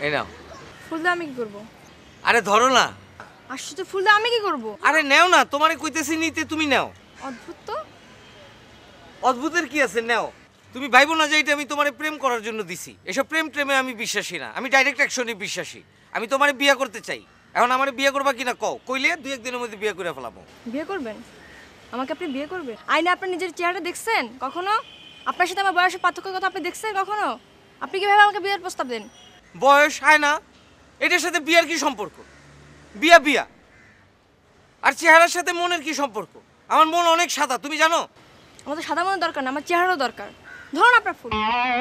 এই নাও। ফুল দিয়ে আমি কি করব? আরে ধরো না। আশ্চর্য, ফুল দিয়ে আমি কি করব? আরে নেও না, তোমারে কইতেছি নিতে, তুমি নাও। অদ্ভুত তো। অদ্ভুতের কি আছে, নাও। তুমি ভাইবো না যে এটা আমি তোমারে প্রেম করার জন্য দিছি। এসব প্রেমে আমি বিশ্বাসী না, আমি ডাইরেক্ট অ্যাকশনে বিশ্বাসী। আমি তোমারে বিয়ে করতে চাই। এখন আমারে বিয়ে করবা কিনা কও, কইলে 2-1 দিনের মধ্যে বিয়ে করে ফেলাবো। বিয়ে করবেন? আমাকে আপনি বিয়ে করবেন? আইনা আপনি নিজের চেহারা দেখছেন কখনো? আপনার সাথে আমার বয়সের পার্থক্যের কথা আপনি দেখছেন কখনো? আপনি কিভাবে আমাকে বিয়ের প্রস্তাব দেন? বয়স হয় না, এটার সাথে বিয়ার কি সম্পর্ক? বিয়া বিয়া। আর চেহারার সাথে মনের কি সম্পর্ক? আমার মন অনেক সাদা, তুমি জানো। আমার তো সাদা মনের দরকার না, আমার চেহারারও দরকার। ধরুন আপনার ফুল।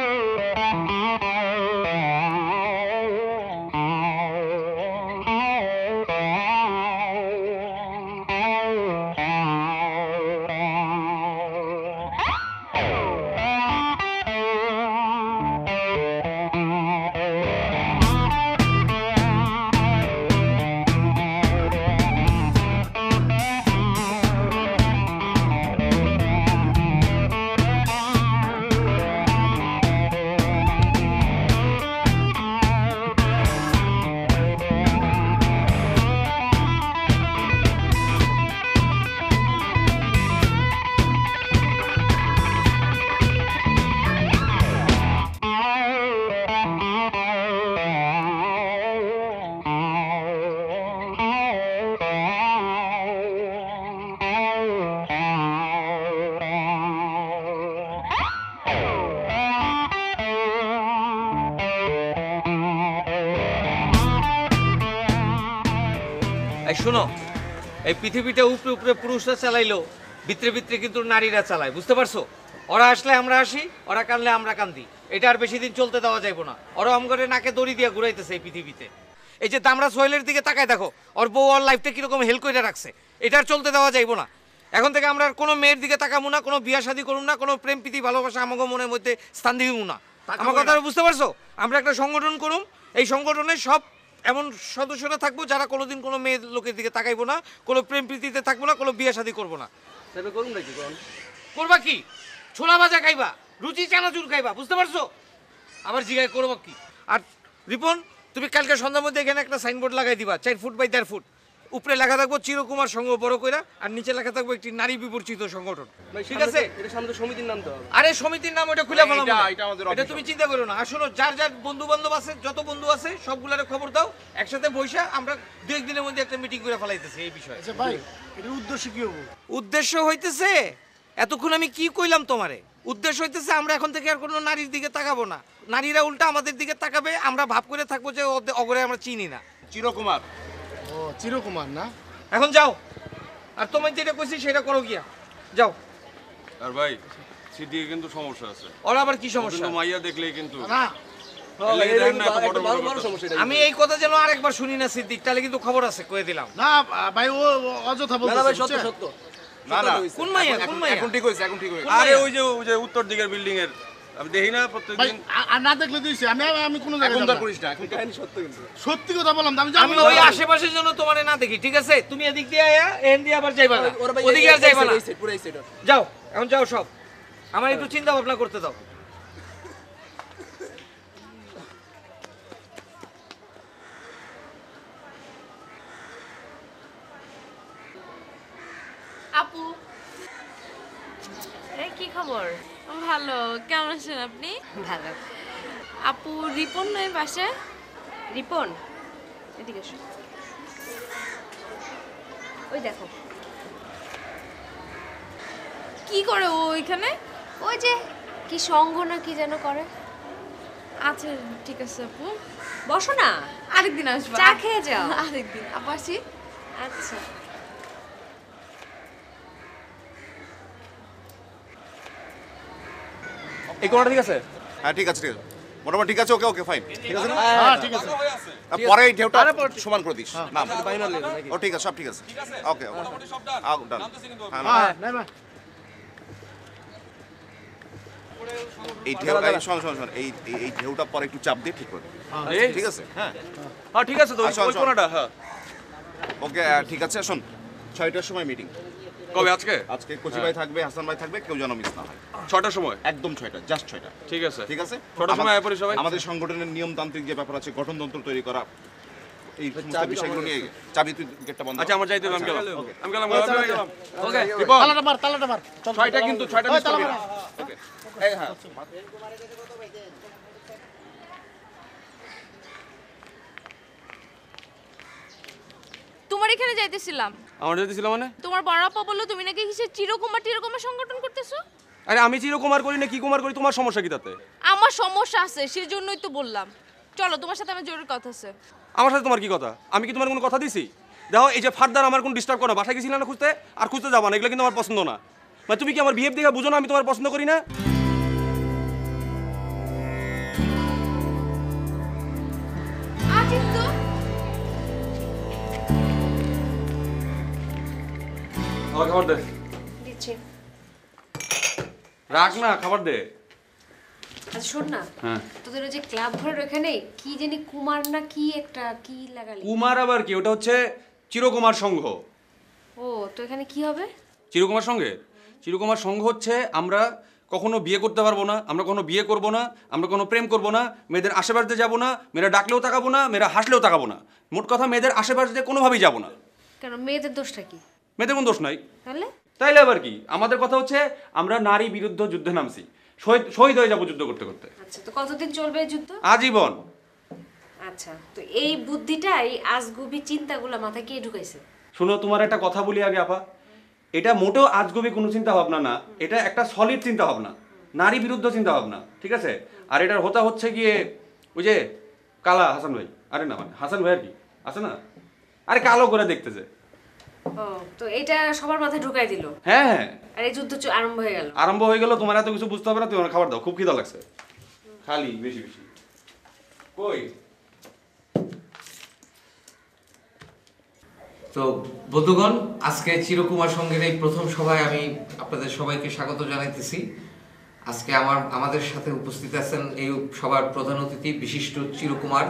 এই শোনো, এই পৃথিবীটা উপরে উপরে পুরুষরা চালাইলো, ভিতরে ভিতরে কিন্তু নারীরা চালায়, বুঝতে পারছো? ওরা আসলে আমরা আসি, ওরা কানলে আমরা কান্দি। এটা আর বেশি দিন চলতে দেওয়া যাইবো না। ওরা আমগরে নাকে দড়ি দিয়ে ঘুরাইতেছে এই পৃথিবীতে। এই যে দামরা সোহেলের দিকে তাকায় দেখো, ওর বউ ওর লাইফটা কিরকম হেল করে রাখছে। এটা আর চলতে দেওয়া যাইবো না। এখন থেকে আমরা আর কোনো মেয়ের দিকে তাকাবো না, কোনো বিয়া শাদী করুম না, কোনো প্রেম প্রীতি ভালোবাসা আমাকে মনের মধ্যে স্থান দিব না। আমার কথা বুঝতে পারছো? আমরা একটা সংগঠন করুম, এই সংগঠনের সব এমন সদস্যরা থাকবো যারা কোনোদিন কোনো মেয়ের লোকের দিকে তাকাইবো না, কোনো প্রেম প্রীতিতে থাকবো না, কোনো বিয়ে শাদী করবো না। করবা কি? ছোলা ভাজা খাইবা, রুচি চানাচুর খাইবা, বুঝতে পারছো? আবার জিজ্ঞাসা করবো কি? আর রিপন, তুমি কালকে সন্ধ্যার মধ্যে এখানে একটা সাইনবোর্ড লাগাই দিবা, 4 ফুট বাই 1.5 ফুট। উপরে লেখা থাকবো চিরকুমার সংঘ বড় কইরা, আর নিচে লেখা থাকবো একটি নারী বিবর্চিত সংগঠন। ঠিক আছে? এটা সামনে সমিতির নাম তো হবে। আরে সমিতির নাম ওটা খুলে ফেলাম। আমাদের এটা তুমি চিন্তা করো না। আর শোনো, যার যার বন্ধু বান্ধব আছে, যত বন্ধু আছে সবগুলারে খবর দাও, একসাথে বইসা আমরা 2-1 দিনের মধ্যে একটা মিটিং করে ফেলাইতেছি এই বিষয়ে। আচ্ছা ভাই, এটার উদ্দেশ্য কি হবে? উদ্দেশ্য হইতেছে, এতক্ষণ আমি কি কইলাম তোমারে? উদ্দেশ্য হইতেছে আমরা এখন থেকে আর কোনো নারীর দিকে তাকাবো না। নারীরা উল্টা আমাদের দিকে তাকাবে, আমরা ভাব করে থাকবো যে অগরে আমরা চিনি না। চিরকুমার। ও চিরকুমার না? এখন যাও, আর তোমার যেটা কইছি সেটা করো গিয়া, যাও। আর ভাই, সিদ্দিকে কিন্তু সমস্যা আছে। ওর আবার কি সমস্যা? কিন্তু মাইয়া দেখলেই কিন্তু না আমি এই কথা যেন আরেকবার শুনি না সিদ্দিক, তাহলে কিন্তু খবর আছে, কয়ে দিলাম। না ভাই, ও অযথা বলতেছে। ভাই সত্য সত্য। না না, কোন মাইয়া? কোন মাইয়া? এখন ঠিক হইছে, এখন ঠিক হইছে। আরে ওই যে উত্তর দিকের বিল্ডিং এর, আমি দেখি না ভাই প্রত্যেকদিন। আর না দেখলে দিছি আমি কোন জায়গায় এখন যাব তো না। করিস না, এখন কাহিনী সত্য কিন্তু। সত্যি কথা বললাম, আমি আমি ওই আশেপাশের জন্য তোমারে না দেখি, ঠিক আছে? তুমি এদিক দিয়ে আয়া, এন দিয়ে আবার যাইবা না, ওদিকে আর যাইবা না। যাও, এখন যাও সব। আমার একটু চিন্তা ভাবনা করতে দাও। আপু, এই কি খবর? ভালো, কেমন আছেন আপনি? ভালো। আপু, রিপন নয় পাশে? রিপন, এদিকে এসো। ওই দেখো, কি করে ও ওইখানে? ওই যে কি সঙ্গ না কি যেন করে। আচ্ছা ঠিক আছে আপু, বসো না, আরেকদিন আসবো। চা খেয়ে যাও। আরেকদিন আপু, আসি। আচ্ছা। এই কোণাটা ঠিক আছে? হ্যাঁ ঠিক আছে, ঠিক আছে, মোটামুটি ঠিক আছে। ওকে ওকে ফাইন, ঠিক আছে না? হ্যাঁ ঠিক আছে। আর পরে এই ঢেউটা সমান করে দিস। না ও ঠিক আছে, সব ঠিক আছে। ওকে ওকে, ডান। হ্যাঁ না না, এই ঢেউ, শোন শোন শোন, এই ঢেউটা পরে একটু চাপ দিয়ে ঠিক করে দে। ঠিক আছে? হ্যাঁ হ্যাঁ ঠিক আছে তো, আচ্ছা, ওই কোণাটা। হ্যাঁ ওকে ঠিক আছে। শোন, 6টার সময় মিটিং। কবে আজকে? আজকে কচি ভাই থাকবে, হাসান ভাই থাকবে, কেউ যেন মিস না হয়। 6টার সময়? একদম 6টা, জাস্ট 6টা। ঠিক আছে। ঠিক আছে? 6টার সময় আয় পড়ি সবাই। আমাদের সংগঠনের নিয়মতান্ত্রিক যে ব্যাপার আছে, গঠনতন্ত্র তৈরি করা, এই সমস্ত বিষয়গুলো নিয়ে চাবি তুই গেটটা বন্ধ কর। আচ্ছা আমার যাইতে হবে, আমি গেলাম। আমি গেলাম। ওকে রিপন, তালাটা মার 6টা কিন্তু 6টা মিস করবি না। ওকে এই হ্যাঁ তোমার এখানে যাইতেছিলাম। আমার যাইতেছিল মানে? তোমার বড় আপা বললো তুমি নাকি কিসের চিরকুমার সংগঠন করতেছো। আরে আমি চিরকুমার করি না কি কুমার করি, তোমার সমস্যা কি তাতে? আমার সমস্যা আছে, সেজন্যই তো বললাম। চলো, তোমার সাথে আমার জরুরি কথা আছে। আমার সাথে তোমার কি কথা? আমি কি তোমার কোনো কথা দিছি? দেখো এই যে ফার্দার আমার কোনো ডিস্টার্ব করো না। বাসায় গেছিলাম না খুঁজতে, আর খুঁজতে যাবা না, এগুলো কিন্তু আমার পছন্দ না। মানে তুমি কি আমার বিহেভ দেখে বুঝো না আমি তোমার পছন্দ করি না? আজিত তো আমার খাবার দে। দিচ্ছি। রাখ না, খাবার দে। আচ্ছা শোন না, হ্যাঁ। তোদের ওই যে ক্লাব ঘরের ওখানে কি জানি কুমার না কি একটা কি লাগালি? কুমার আবার কি? ওটা হচ্ছে চিরকুমার সংঘ। ও, তো এখানে কি হবে? চিরকুমার সঙ্গে? চিরকুমার সংঘ হচ্ছে আমরা কখনো বিয়ে করতে পারবো না, আমরা কখনো বিয়ে করব না, আমরা কোনো প্রেম করব না, মেয়েদের আশেপাশে যাবো না, মেয়েরা ডাকলেও তাকাবো না, মেয়েরা হাসলেও তাকাবো না। মোট কথা মেয়েদের আশেপাশে কোনোভাবেই যাবো না। কেন, মেয়েদের দোষটা কি? মেয়েদের কোনো দোষ নাই। তাহলে তাইলে আবার কি? আমাদের কথা হচ্ছে আমরা নারী বিরুদ্ধ যুদ্ধে নামছি, শহীদ হয়ে যাবো যুদ্ধ করতে করতে। আচ্ছা, তো কতদিন চলবে এই যুদ্ধ? আজীবন। আচ্ছা, তো এই বুদ্ধিটা, এই আজগুবি চিন্তাগুলো মাথায় কে ঢুকাইছে? শোনো, তোমার একটা কথা বলি আগে আপা, এটা মোটেও আজগবি কোনো চিন্তা ভাবনা না, এটা একটা সলিড চিন্তা ভাবনা, নারী বিরুদ্ধ চিন্তা ভাবনা, ঠিক আছে? আর এটার হতা হচ্ছে গিয়ে ওই যে কালা হাসান ভাই, আরে না মানে হাসান ভাই আর কি আছে না, আরে কালো করে দেখতেছে। ও, তো এটা সবার মাথায় ঢুকাই দিল, হ্যাঁ হ্যাঁ, আর এই যুদ্ধ আরম্ভ হয়ে গেল। আরম্ভ হয়ে গেল। তোমার এত কিছু বুঝতে হবে না, তুমি আমার খাবার দাও, খুব খিদা লাগছে। খালি বেশি বেশি কই। তো বন্ধুগণ, আজকে চিরকুমার সংঘের এই প্রথম সভায় আমি আপনাদের সবাইকে স্বাগত জানাইতেছি। আজকে আমাদের সাথে উপস্থিত আছেন এই সবার প্রধান অতিথি বিশিষ্ট চিরকুমার।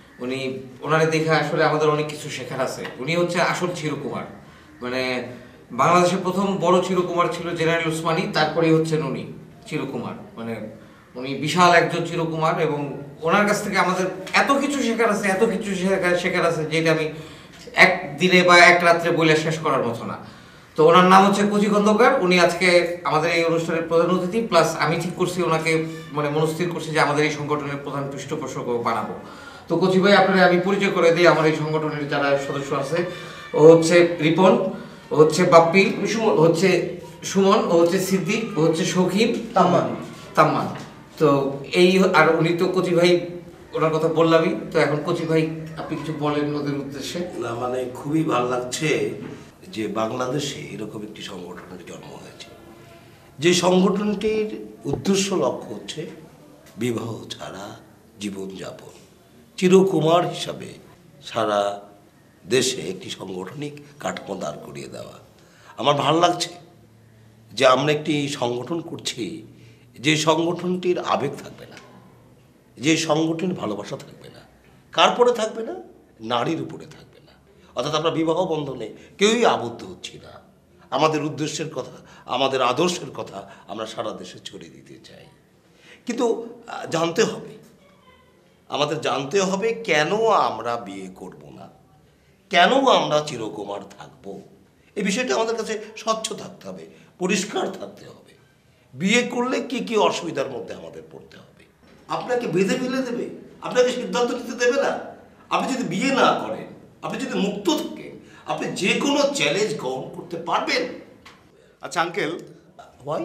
ওনারে দেখে আসলে আমাদের অনেক কিছু শেখার আছে। উনি হচ্ছে আসল চিরকুমার, মানে বাংলাদেশের প্রথম বড় চিরকুমার ছিল জেনারেল ওসমানী, তারপরেই হচ্ছেন উনি চিরকুমার। মানে উনি বিশাল একজন চিরকুমার এবং ওনার কাছ থেকে আমাদের এত কিছু শেখার আছে, এত কিছু শেখার আছে যেটা আমি একদিনে বা এক রাত্রে বলে শেষ করার মতো না। তো ওনার নাম হচ্ছে কচি খন্দকার। উনি আজকে আমাদের এই অনুষ্ঠানের প্রধান অতিথি, প্লাস আমি ঠিক করছি ওনাকে, মানে মনস্থির করছি যে আমাদের এই সংগঠনের প্রধান পৃষ্ঠপোষক বানাবো। তো কচি ভাই, আপনারা আমি পরিচয় করে দিই আমার এই সংগঠনের যারা সদস্য আছে। ও হচ্ছে রিপন, ও হচ্ছে বাপ্পি, ও হচ্ছে সুমন, ও হচ্ছে সিদ্দিক, ও হচ্ছে শৌখিন, তাম্মান। তো এই, আর উনি তো কচি ভাই, ওনার কথা বললামই। তো এখন কচি ভাই আপনি কিছু বলেন ওদের উদ্দেশ্যে। না মানে খুবই ভালো লাগছে যে বাংলাদেশে এরকম একটি সংগঠনের জন্ম হয়েছে, যে সংগঠনটির উদ্দেশ্য লক্ষ্য হচ্ছে বিবাহ ছাড়া জীবনযাপন। চিরকুমার হিসাবে সারা দেশে একটি সাংগঠনিক কাঠামো দাঁড় করিয়ে দেওয়া। আমার ভালো লাগছে যে আমরা একটি সংগঠন করছি, যে সংগঠনটির আবেগ থাকবে না, যে সংগঠনের ভালোবাসা থাকবে না, কার পরে থাকবে না, নারীর উপরে থাকবে না। অর্থাৎ আমরা বিবাহ বন্ধনে কেউই আবদ্ধ হচ্ছি না। আমাদের উদ্দেশ্যের কথা, আমাদের আদর্শের কথা আমরা সারা দেশে ছড়িয়ে দিতে চাই। কিন্তু জানতে হবে, আমাদের জানতে হবে কেন আমরা বিয়ে করব না, কেন আমরা চিরকুমার থাকব। এই বিষয়টা আমাদের কাছে স্বচ্ছ থাকতে হবে, পরিষ্কার থাকতে হবে। বিয়ে করলে কি কি অসুবিধার মধ্যে আমাদের পড়তে হবে, আপনাকে বেঁধে ফেলে দেবে, আপনাকে সিদ্ধান্ত নিতে দেবে না। আপনি যদি বিয়ে না করেন, আপনি যদি মুক্ত থাকেন, আপনি যে কোনো চ্যালেঞ্জ গ্রহণ করতে পারবেন। আচ্ছা আঙ্কেল, ভাই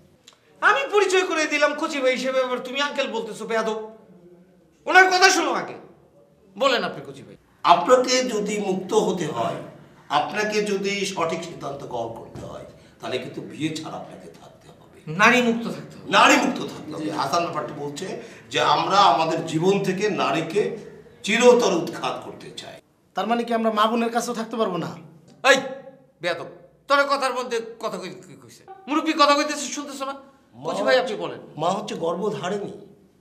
আমি পরিচয় করে দিলাম কচি ভাই হিসেবে, আবার তুমি আঙ্কেল বলতেছো বেয়াদব। ওনার কথা শোনো আগে, বলেন আপনি কচি ভাই। আপনাকে যদি মুক্ত হতে হয়, আপনাকে যদি সঠিক সিদ্ধান্ত গ্রহণ করতে হয়, তাহলে কিন্তু বিয়ে ছাড়া আপনাকে থাকতে হবে, নারী মুক্ত থাকতে হবে, নারী মুক্ত থাকতে হবে। হাসান ব্যাপারটি বলছে যে আমরা আমাদের জীবন থেকে নারীকে চিরতর উৎখাত করতে চাই। তার মানে কি আমরা মা বোনের কাছেও থাকতে পারবো না? এই বেয়াদব, তোর কথার মধ্যে কথা কইছে, মুরব্বী কথা কইতেছে শুনতেছো না? কচি ভাই আপনি বলেন। মা হচ্ছে গর্ভধারিণী,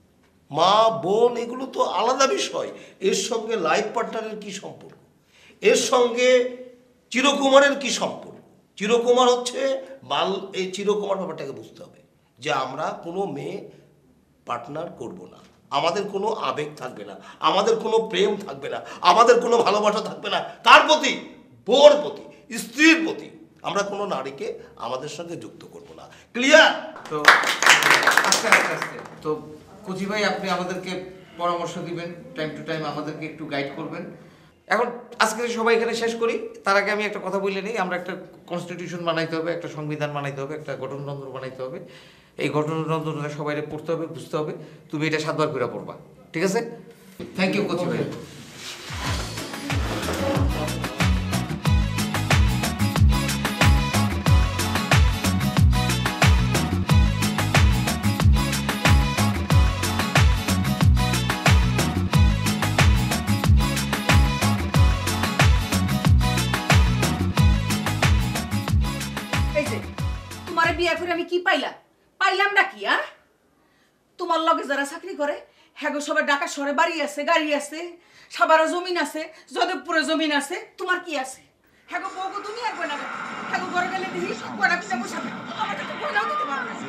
মা বোন এগুলো তো আলাদা বিষয়। এর সঙ্গে লাইফ পার্টনারের কি সম্পর্ক, এর সঙ্গে চিরকুমারের কি সম্পর্ক? চিরকুমার হচ্ছে এই চিরকুমার ব্যাপারটাকে বুঝতে হবে যে আমরা কোনো মেয়ে পার্টনার করব না, আমাদের কোনো আবেগ থাকবে না, আমাদের কোনো প্রেম থাকবে না, আমাদের কোনো ভালোবাসা থাকবে না কার প্রতি, বউর প্রতি, স্ত্রীর প্রতি। আমরা কোনো নারীকে আমাদের সঙ্গে যুক্ত করব না। ক্লিয়ার? তো আস্তে আস্তে আস্তে তো কচি ভাই আপনি আমাদেরকে পরামর্শ দিবেন, টাইম টু টাইম আমাদেরকে একটু গাইড করবেন। এখন আজকে সবাই এখানে শেষ করি, তার আগে আমি একটা কথা বলে নিই। আমরা একটা কনস্টিটিউশন বানাইতে হবে, একটা সংবিধান বানাইতে হবে, একটা গঠনতন্ত্র বানাইতে হবে। এই গঠনতন্ত্রটা সবাই পড়তে হবে, বুঝতে হবে। তুমি এটা 7 বার করে পড়বা, ঠিক আছে? থ্যাংক ইউ কচি ভাই। এই যে তোমারে বিয়া করে আমি কি পাইলাম না কি? তোমার লগে যারা চাকরি করে হ্যাগো সবাই ঢাকা শহরে বাড়ি আছে, গাড়ি আছে, সাভারে জমিন আছে, যাদবপুরে জমিন আছে। তোমার কি আছে? হ্যাগো বউগো তুমি আর কয়না হ্যাগো ঘরে গেলে দেখি কয়না কিনা বসাবে, আমার কাছে কয়নাও দিতে পারবে না।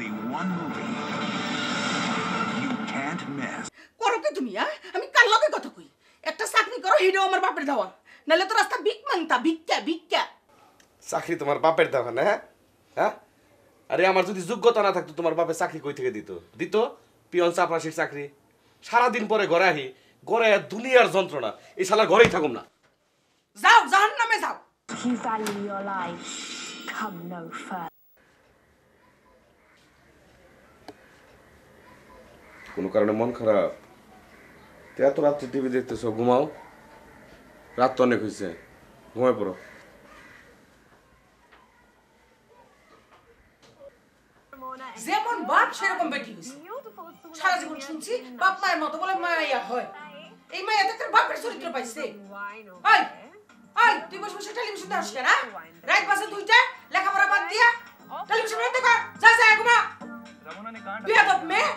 করো কি তুমি? আমি কার লগে কথা কই? একটা চাকরি করো, হিডো আমার বাপের দেওয়া, নাহলে তো রাস্তা ভিক মাংতা, ভিক্ষা। চাকরি তোমার বাপের দেওয়া না? হ্যাঁ, আরে আমার যদি যোগ্যতা না থাকতো তোমার বাপের চাকরি কই থেকে দিত? পিয়ন চাপরাশির চাকরি। সারাদিন পরে ঘরে আহি, ঘরে দুনিয়ার যন্ত্রণা, এই শালার ঘরেই থাকুম না। যাও জাহান্নামে যাও। কোনো কারণে মন খারাপ? এত রাত্রে টিভি দেখতেছো, ঘুমাও। রাত তো অনেক হয়েছে, ঘুমায় পড়ো। যেমন বাপ সেরকম বেটি হইছে। সারা জীবন শুনছি বাপ মায়ের মতো বলে মায়া হয়। এই মায়া তো তার বাপের চরিত্র পাইছে। তুই বসে বসে টেলিভিশন দেখছিস না? রাত বাজে 2টা, লেখাপড়া বাদ দিয়া টেলিভিশন বন্ধ কর। যা ঘুমা। বেয়াদব মেয়ে।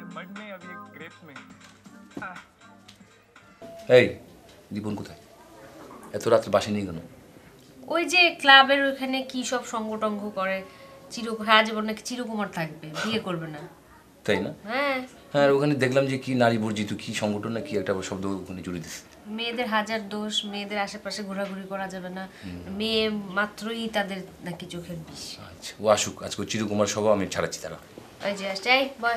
এই দীপন কোথায়? এত রাত্রে বাসে নিয়ে কেন? ওই যে ক্লাবের ওখানে কি সব সংগঠন করে, সারা জীবন নাকি চিরকুমার থাকবে, বিয়ে করবে না। তাই না? হ্যাঁ হ্যাঁ, ওখানে দেখলাম যে কি নারী বর্জিত কি সংগঠন না কি একটা শব্দ ওখানে জুড়ে দিচ্ছে। মেয়েদের হাজার দোষ, মেয়েদের আশেপাশে ঘোরাঘুরি করা যাবে না, মেয়ে মাত্রই তাদের নাকি চোখের বিষ। আচ্ছা, ও আসুক, আজকে চিরকুমার সভা আমি ছাড়াচ্ছি। তারা ওই যে আসছে, এই বয়।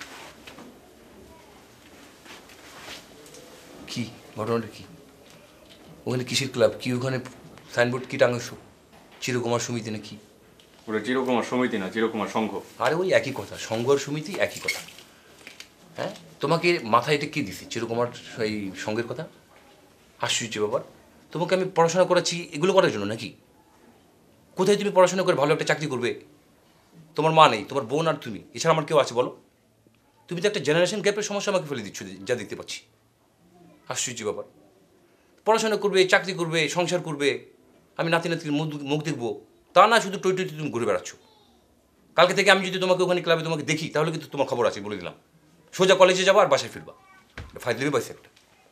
কি ঘটনাটা কি? ওখানে কিসের ক্লাব? কি ওখানে সাইনবোর্ড কি টাঙাছো? চিরকুমার সমিতি নাকি? ওটা চিরকুমার সমিতি না, চিরকুমার সংঘ। আরে ওই একই কথা, সংঘ আর সমিতি একই কথা। হ্যাঁ, তোমাকে মাথায় এটা কি দিছি চিরকুমার এই সংঘের কথা? আশ্চর্য ব্যাপার। তোমাকে আমি পড়াশোনা করাচ্ছি এগুলো করার জন্য নাকি? কোথায় তুমি পড়াশোনা করে ভালো একটা চাকরি করবে? তোমার মা নেই, তোমার বোন আর তুমি, এছাড়া আমার কেউ আছে বলো? তুমি তো একটা জেনারেশন গ্যাপের সমস্যা আমাকে ফেলে দিচ্ছ, যা দেখতে পাচ্ছি। আশ্চর্য ব্যাপার। পড়াশোনা করবে, চাকরি করবে, সংসার করবে, আমি নাতি নাতির মুখ দেখবো, তা না শুধু টই তুমি ঘুরে বেড়াচ্ছ। কালকে থেকে আমি যদি তোমাকে ওখানে ক্লাবে তোমাকে দেখি তাহলে কিন্তু তোমার খবর আছে, বলে দিলাম। সোজা কলেজে যাবো আর বাসায় ফিরবা। ফাইজলিমি পাইছে একটা।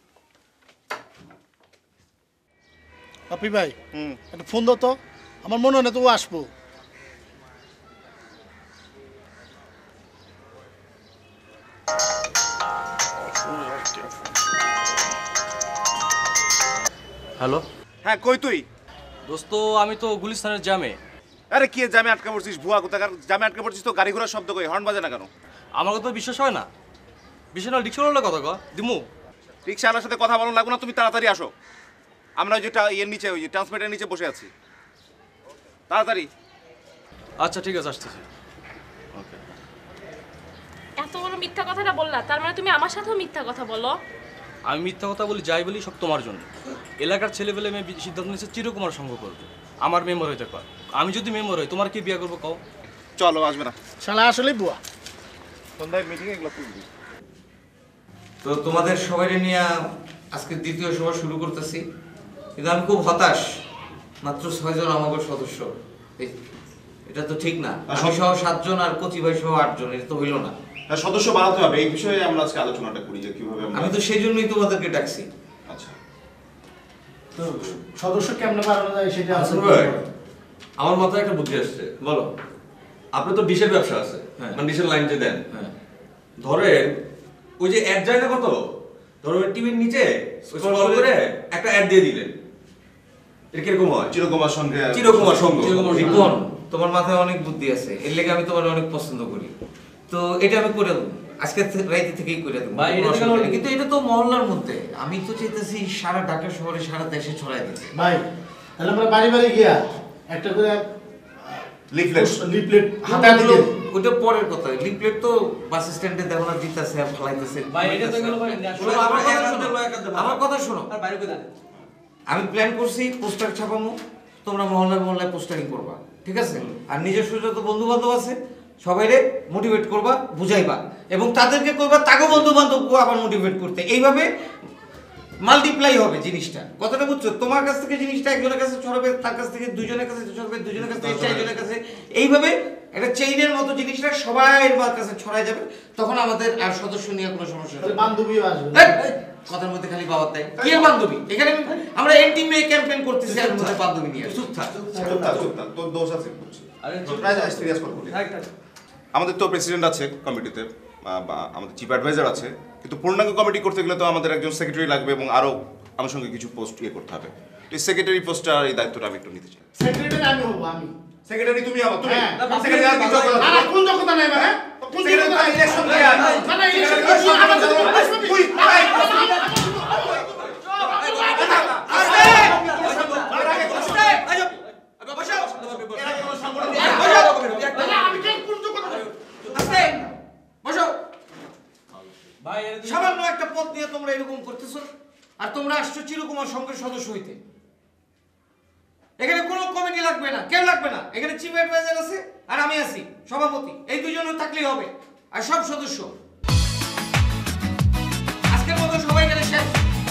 আপনি ভাই একটা ফোন দাও তো, আমার মনে হয় না তো ও আসবো। হ্যালো, হ্যাঁ কই তুই? দোস্ত আমি তো গুলিস্তানের জামে। আরে কি জামে আটকা পড়ছিস? ভুয়া কোথাকার জামে আটকা পড়ছিস তো? গাড়ি ঘোড়ার শব্দ কই, হর্ন বাজে না কেন? আমাকে তো বিশ্বাস হয় না। বিশ্বাস না রিক্সাওয়ালার কথা কয় দিমু। রিক্সাওয়ালার সাথে কথা বলা লাগবে না, তুমি তাড়াতাড়ি আসো। আমরা ওই যে ইয়ের নিচে, ওই যে ট্রান্সমিটারের নিচে বসে আছি। তাড়াতাড়ি। আচ্ছা ঠিক আছে, আসতেছি। এত বড় মিথ্যা কথাটা বললা, তার মানে তুমি আমার সাথেও মিথ্যা কথা বলো? আমি মিথ্যা কথা বলি, যাই বলি সব তোমার জন্য। এলাকার ছেলেবেলে মেয়ে সিদ্ধান্ত নিয়েছে চিরকুমার সঙ্গ করবে। আমার মেম্বার হইতে কয়। আমি যদি মেম্বার হই তোমার কি বিয়ে করবো কও? চলো, আসবে না। শালা আসলেই বুয়া। সন্ধ্যায় মিটিং এগুলো করবি। তো তোমাদের সবাই নিয়ে আজকে দ্বিতীয় সভা শুরু করতেছি, কিন্তু আমি খুব হতাশ। মাত্র 6 জন আমাদের সদস্য, এটা তো ঠিক না। আমি সহ 7 জন আর কচি ভাই সহ 8 জন, এটা তো হইল না। সদস্য বাড়াতে হবে, এই বিষয়ে আমরা আজকে আলোচনাটা করি যে কিভাবে। আমি তো সেই জন্যই তোমাদেরকে ডাকছি। আচ্ছা, তো সদস্য কেমনে বাড়ানো যায় সেটা আসল ভাই, আমার মাথায় একটা বুদ্ধি আসছে। বলো। আপনার তো ডিশের ব্যবসা আছে, হ্যাঁ। মানে ডিশের লাইন যে দেন, হ্যাঁ। ধরেন ওই যে অ্যাড যায় না কত, ধরো টিভির নিচে স্ক্রল করে একটা অ্যাড দিয়ে দিলেন, এটা কিরকম হয়? চিরকুমার সঙ্গে চিরকুমার সঙ্গ। রিপন, তোমার মাথায় অনেক বুদ্ধি আছে, এর লেগে আমি তোমার অনেক পছন্দ করি। তো এটা আমি করে দেবো, আজকে রাইতে থেকেই করে দেবো। ভাই, এটা তো অসুবিধা নেই। কেন- কিন্তু এটা তো মহল্লার মধ্যে, আমি তো চাইতেছি সারা ঢাকা শহরে সারা দেশে ছড়াই দিতে। ভাই তাহলে আমরা বাড়ি বাড়ি গিয়া একটা করে লিফলেট লিফলেট হাতে হাতে দিয়ে দিই। ওটা পরের কথা, লিফলেট তো বাস স্ট্যান্ডে দেখো না দিতেছে আর ফলাইতেছে। ভাই, এটা তো গেলো ভাই, শোনো, আমার কথা শোনো। আমি প্ল্যান করছি পোস্টার ছাপামো, তোমরা মহল্লায় মহল্লায় পোস্টারিং করবা, ঠিক আছে? আর নিজস্ব যত বন্ধু বান্ধব আছে সবাইরে মোটিভেট করবা, বুঝাইবা, এবং তাদেরকে কইবা তাকে বন্ধু বান্ধবকে আবার মোটিভেট করতে। এইভাবে মাল্টিপ্লাই হবে জিনিসটা। কথাটা বুঝছো? তোমার কাছ থেকে জিনিসটা একজনের কাছে ছড়াবে, তার কাছ থেকে দুজনের কাছে ছড়াবে, দুজনের কাছ থেকে চারজনের কাছে, এইভাবে একটা চেইনের মতো জিনিসটা সবাই কাছে ছড়াই যাবে। তখন আমাদের আর সদস্য নিয়ে কোনো সমস্যা হবে তাহলে না। বান্ধবীও আসবে। এই, কথার মধ্যে খালি বাবার তাই কি আর বান্ধবী? এখানে আমরা এন্টি মেয়ে ক্যাম্পেইন করতেছি, আর মধ্যে বান্ধবী নিয়ে চুপ থাক। তোর দোষ আছে বুঝছি। আরে প্রায় সিরিয়াস কথা বলি। আমাদের তো প্রেসিডেন্ট আছে কমিটিতে, বা আমাদের চিফ অ্যাডভাইজার আছে, কিন্তু পূর্ণাঙ্গ কমিটি করতে গেলে তো আমাদের একজন সেক্রেটারি লাগবে এবং আরো আনুষঙ্গিক কিছু পোস্ট করতে হবে। তো এই সেক্রেটারি পোস্টটা, এই দায়িত্বটা আমি একটু নিতে চাই। সেক্রেটারি আমি হবো, আমি। সেক্রেটারি তুমি আমার, তুমি হ্যাঁ। সেক্রেটারি আর কিছু না, না, কোন যোগ্যতা নাই মানে? কোন যোগ্যতা নাই? ইলেকশন না, না, ইলেকশন করছি, আমার সাথে তুই আমি কেন কোন যোগ্যতা নাই? ভাই, এটা তো- সামান্য একটা পদ নিয়ে তোমরা এরকম করতেছো, আর তোমরা আসছো চিরকুমার সংঘের সদস্য হইতে। এখানে কোনো কমিটি লাগবে না, কেউ লাগবে না। এখানে চিফ অ্যাডভাইজার আছে আর আমি আছি সভাপতি, এই দুজনে থাকলেই হবে, আর সব সদস্য। আজকের মতো সবাই এখানে শেষ।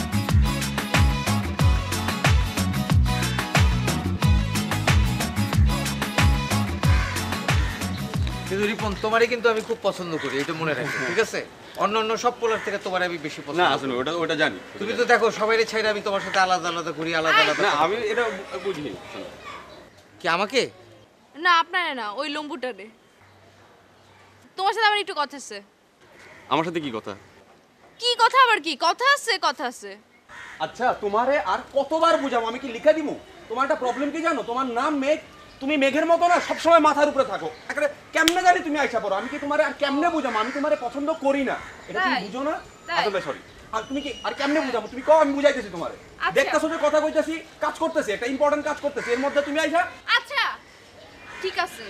কিন্তু রিপন, তোমারই কিন্তু আমি খুব পছন্দ করি, এটা মনে রাখো, ঠিক আছে? অন্য অন্য সব পোলার থেকে তোমার আমি বেশি পছন্দ না করি। আসলে ওটা জানি। তুমি তো দেখো সবাইরে ছাইরে আমি তোমার সাথে আলাদা আলাদা করি, আলাদা আলাদা না কথা আমি বলি। এটা বুঝিনি। কি আমাকে? না আপনারা না, ওই লম্বুটারে। তোমার সাথে আমার একটু কথা আছে। আমার সাথে কি কথা? কি কথা আবার কি? কথা আছে, কথা আছে। আচ্ছা তোমারে আর কতবার বুঝাবো, আমি কি লিখা দিমু? তোমার একটা প্রবলেম কি জানো? তোমার নাম মেঘ, তুমি মেঘের মতো না সবসময় মাথার উপরে থাকো। একেবারে কেমনে জানি তুমি আইসা পড়ো, আমি কি তোমারে আর কেমনে বুঝাবো? আমি তোমারে পছন্দ করি না, এটা তুমি তাই? বুঝো না? তাই? আসলে সরি। আর তুমি কি আর কেমনে বুঝাবো? তুমি কও, আমি বুঝাইতেছি তোমারে। আচ্ছা। দেখতেছো যে কথা কইতাছি, কাজ করতেছি, একটা ইম্পর্টেন্ট কাজ করতেছি, এর মধ্যে তুমি আইসা। আচ্ছা ঠিক আছে।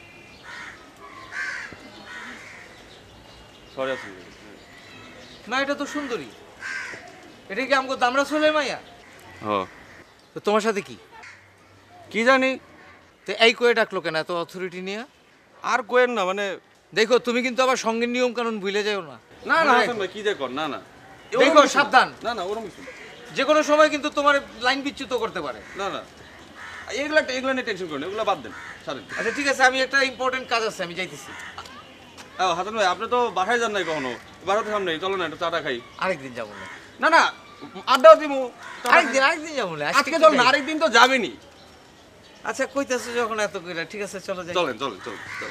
সরি আছে। না, এটা তো সুন্দরী। এটা কি আমাকে দামরা চলে মাইয়া? হ্যাঁ তো তোমার সাথে কি? কি জানি, তো এই কয়ে ডাকলো কেন এত অথরিটি নিয়ে? আর কোয়েন না, মানে দেখো তুমি কিন্তু আবার সঙ্গের নিয়ম কানুন ভুলে যাও না। না না হাসান ভাই কি যে কর, না না দেখো সাবধান, না না ওরকম কিছু না। যে কোনো সময় কিন্তু তোমার লাইন বিচ্যুত করতে পারে। না না এগুলা নিয়ে টেনশন করেন, এগুলো বাদ দেন, ছাড়েন। আচ্ছা ঠিক আছে, আমি একটা ইম্পর্টেন্ট কাজ আছে, আমি যাইতেছি। হাসান ভাই আপনি তো বাসায় যান নাই কখনো, বাসাতে সামনে চলো না একটু চাটা খাই। আরেকদিন যাবো না। না না আড্ডাও দিমু, আরেকদিন যাবো না, আজকে চল না, আরেকদিন তো যাবেনি। আচ্ছা কইতাছো যখন এত কইরা, ঠিক আছে চলো যাই। চলেন চলেন চলেন চলেন।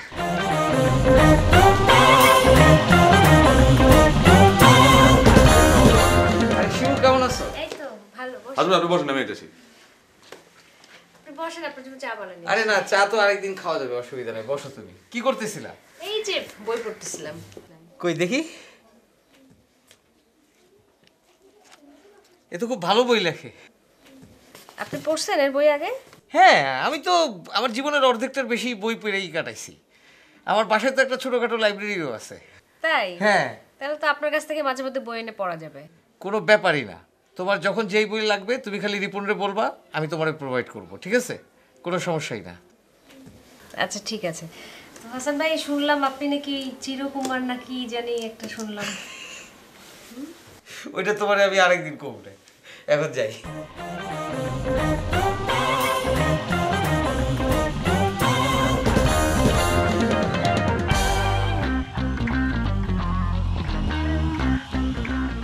আরে শিমু কেমন আছো? এই তো ভালো। হাসান আপনি বসেন, আমি এসেছি। আপনি বসেন, আপনার জন্য চা বানানি। আরে না, চা তো আরেকদিন খাওয়া যাবে, অসুবিধা নেই, বসো। তুমি কি করতেছিলা? এই যে বই পড়তেছিলাম। কই দেখি। এ তো খুব ভালো বই লেখে। আপনি পড়ছেন এর বই আগে? হ্যাঁ, আমি তো আমার জীবনের অর্ধেকটার বেশি বই পড়েই কাটাইছি। আমার বাসায় তো একটা ছোটখাটো লাইব্রেরিও আছে। তাই? হ্যাঁ। তাহলে তো আপনার কাছ থেকে মাঝে মধ্যে বই এনে পড়া যাবে। কোনো ব্যাপারই না, তোমার যখন যেই বই লাগবে তুমি খালি রিপনরে বলবা, আমি তোমারে প্রোভাইড করব, ঠিক আছে? কোনো সমস্যাই না। আচ্ছা ঠিক আছে। তো হাসান ভাই, শুনলাম আপনি নাকি চিরকুমার নাকি জানি একটা শুনলাম। ওইটা তোমারে আমি আরেকদিন কব না, এখন যাই।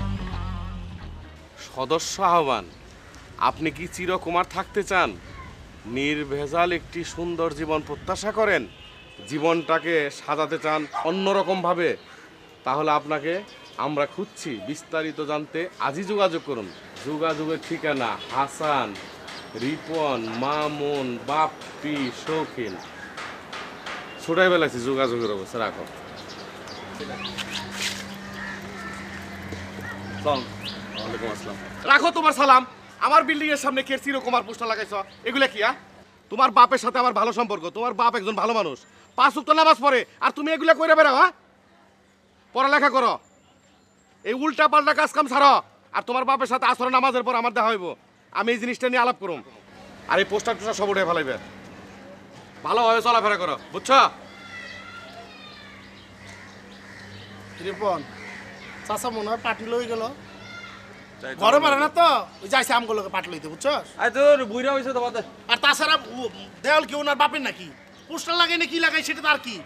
সদস্য আহ্বান, আপনি কি চিরকুমার থাকতে চান? নির্ভেজাল একটি সুন্দর জীবন প্রত্যাশা করেন, জীবনটাকে সাজাতে চান অন্যরকমভাবে, তাহলে আপনাকে আমরা খুঁজছি। বিস্তারিত জানতে আজই যোগাযোগ করুন। যোগাযোগের ঠিকানা হাসান, রিপন, মামুন, বাপ্পি, শৌখিন। ছোটাই বেলাছি যোগাযোগের অবস্থা। রাখো। ওয়ালাইকুম আসসালাম। রাখো তোমার সালাম। আমার বিল্ডিং এর সামনে কে চিরকুমার পোস্টার লাগাইছ? এগুলা কি? তোমার বাপের সাথে আমার ভালো সম্পর্ক, তোমার বাপ একজন ভালো মানুষ, 5 ওয়াক্ত নামাজ পড়ে, আর তুমি এগুলা কইরা বেড়াও? পড়ালেখা করো, এই উল্টা পাল্টা কাজ কাম ছাড়ো। আর তোমার বাপের সাথে আসর নামাজের পর আমার দেখা হইব, আমি এই জিনিসটা নিয়ে আলাপ করুম। আর এই পোস্টার টোস্টার সব উঠে ফেলাইবে। ভালোভাবে চলাফেরা করো, বুঝছো? রিপন চাচা মনে হয় পাটি লই গেল, ঘরে মারে না তো, ওই যাইছে আমগুলোকে পাটি লইতে, বুঝছস? আই তোর বুইরা হইছে তো বাদে। আর তাছাড়া দেওয়াল কি ওনার বাপের নাকি? পোস্টার লাগাই না কি লাগাই সেটা তো আর কি?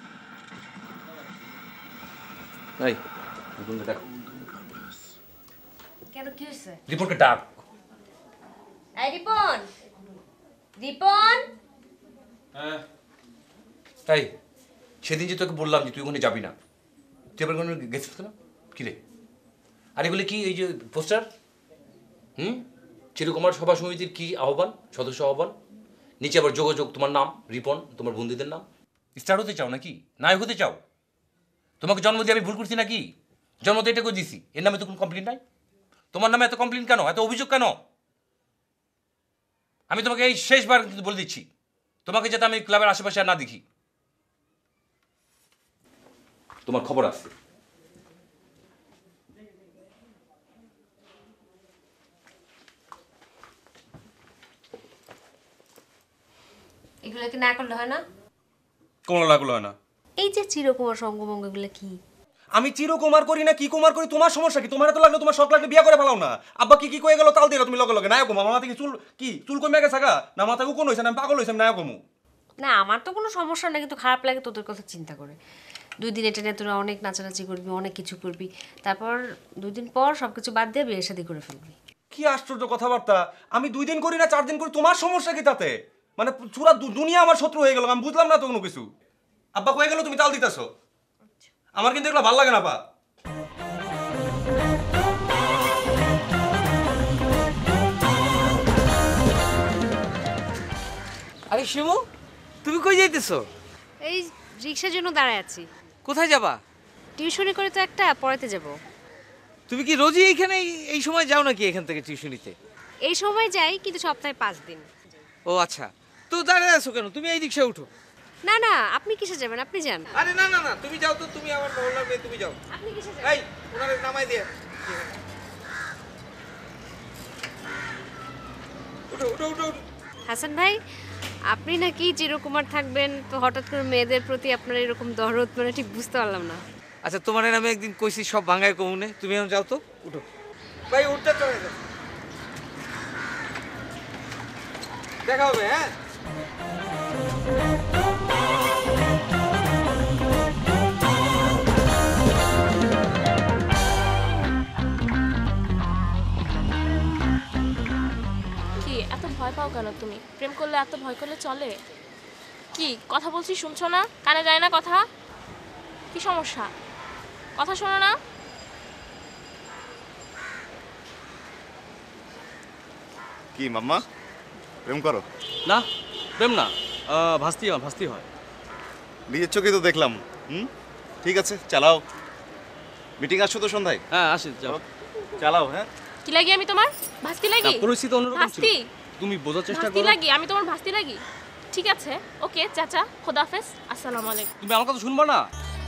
এই রিপনকে ডাক। কেন কি হয়েছে? রিপনকে ডাক। এই রিপন, রিপন। হ্যাঁ তাই সেদিন যে তোকে বললাম যে তুই ওখানে যাবি না, তুই আবার ওখানে গেছিস না? কি রে? আর এগুলো কি এই যে পোস্টার? চিরকুমার সভা সমিতির কি আহ্বান, সদস্য আহ্বান, নিচে আবার যোগাযোগ, তোমার নাম রিপন, তোমার বন্ধুদের নাম। স্টার হতে চাও নাকি, নায়ক হতে চাও? তোমাকে জন্ম দিয়ে আমি ভুল করছি নাকি? জন্ম তো এটা করে দিছি, এর নামে তো কোনো কমপ্লেন নাই। তোমার নামে এত কমপ্লেন কেন, এত অভিযোগ কেন? আমি তোমাকে এই শেষবার কিন্তু বলে দিচ্ছি, তোমাকে যাতে আমি ক্লাবের আশেপাশে আর না দেখি। তোমার খবর আছে। এগুলো কি না করলে হয় না? কোনো লাগলো হয় না। এই যে চিরকুমার সঙ্গমঙ্গ এগুলো কি? আমি চিরকুমার করি না কি কুমার করি, তোমার সমস্যা কি? তোমার তো লাগলো, তোমার শখ লাগলে বিয়া করে ফেলাও না। আব্বা কি কি কয়ে গেল তাল দিয়ে তুমি লগে লগে নায়ক আমার মাথা কি চুল কি চুল কমে গেছে গা? না মাথা কোন হইছে না আমি পাগল হইছে নায়ক মু? না আমার তো কোনো সমস্যা না, কিন্তু খারাপ লাগে তোদের কথা চিন্তা করে। 2 দিন এটা নিয়ে তোরা অনেক নাচানাচি করবি, অনেক কিছু করবি, তারপর 2 দিন পর সবকিছু বাদ দিয়ে বিয়ে শাদী করে ফেলবি। কি আশ্চর্য কথাবার্তা! আমি 2 দিন করি না 4 দিন করি, তোমার সমস্যা কি তাতে? মানে পুরা দুনিয়া আমার শত্রু হয়ে গেল, আমি বুঝলাম না তো কোনো কিছু। আব্বা কয়ে গেল তুমি তাল দিতেছো, আমার কিন্তু এগুলো ভালো লাগে না পা। আরে শিমু, তুমি কই যাইতেছো? এই রিক্সার জন্য দাঁড়ায় আছি। কোথায় যাবা? টিউশনি করে তো একটা পড়াতে যাব। তুমি কি রোজই এইখানে এই সময় যাও নাকি এখান থেকে টিউশনিতে? এই সময় যাই, কিন্তু সপ্তাহে 5 দিন। ও আচ্ছা, তো দাঁড়িয়ে আছো কেন? তুমি এই রিক্সা উঠো। না না, আপনি কিসে যাবেন? আপনি যান। আরে না না না, তুমি যাও তো, তুমি আমার মহল্লার মেয়ে, তুমি যাও। আপনি কিসে যাবেন? এই ওনারে নামাই দিয়ে উঠো উঠো উঠো উঠো। হাসান ভাই, আপনি নাকি চিরকুমার থাকবেন, তো হঠাৎ করে মেয়েদের প্রতি আপনার এরকম দরদ, মানে ঠিক বুঝতে পারলাম না। আচ্ছা তোমার নামে একদিন কইছি সব ভাঙায় কমুনে, তুমি এখন যাও তো, উঠো। ভাই উঠতে চলে যাও, দেখা হবে। হ্যাঁ কি এত ভয় পাও কেন তুমি? প্রেম করলে এত ভয় করলে চলে? কি কথা বলছি শুনছো না? কানে যায় না কথা? কি সমস্যা? কথা শোনো না? কি মাম্মা, প্রেম করো? না প্রেম না, ভাস্তি হয়। নিজের চোখে তো দেখলাম। ঠিক আছে, চালাও। মিটিং আসছো তো সন্ধ্যায়? হ্যাঁ আসি, যাও চালাও। হ্যাঁ কি লাগি আমি তোমার? ভাস্তি লাগি? পরিস্থিতি অন্যরকম ছিল, ভাস্তি? তুমি বোঝার চেষ্টা ভাস্তি করো। লাগি? আমি তোমার ভাস্তি লাগি? ঠিক আছে, ওকে চাচা, খোদাফেজ, আসসালামু আলাইকুম। তুমি আমার কথা শুনবা না?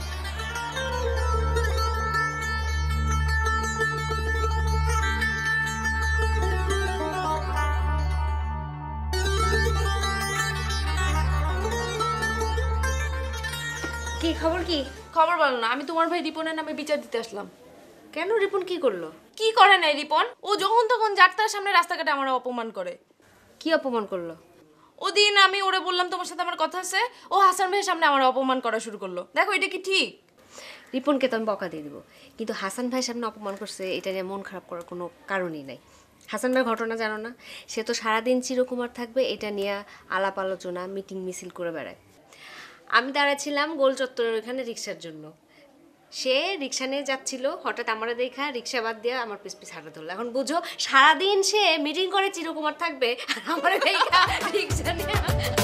কি খবর? কি খবর বলো না, আমি তোমার ভাই রিপনের নামে বিচার দিতে আসলাম। কেন? রিপন কি করলো? কি করে নাই রিপন? ও যখন তখন যার তার সামনে রাস্তাঘাটে আমার অপমান করে। কি অপমান করলো? ওদিন আমি ওরে বললাম তোমার সাথে আমার কথা আছে, ও হাসান ভাইয়ের সামনে আমার অপমান করা শুরু করলো। দেখো এটা কি ঠিক? রিপনকে তো আমি বকা দিয়ে দিব, কিন্তু হাসান ভাইয়ের সামনে অপমান করছে, এটা নিয়ে মন খারাপ করার কোনো কারণই নাই। হাসান ভাইয়ের ঘটনা জানো না, সে তো সারাদিন চিরকুমার থাকবে এটা নিয়ে আলাপ আলোচনা মিটিং মিছিল করে বেড়ায়। আমি দাঁড়াচ্ছিলাম গোল চত্বরের ওখানে রিক্সার জন্য, সে রিক্সা নিয়ে যাচ্ছিল, হঠাৎ আমার দেখা রিক্সা বাদ দিয়ে আমার পিছ পিছ হাঁটা ধরলো। এখন বুঝো সারাদিন সে মিটিং করে চিরকুমার থাকবে আর আমার দেখা রিক্সা নিয়ে।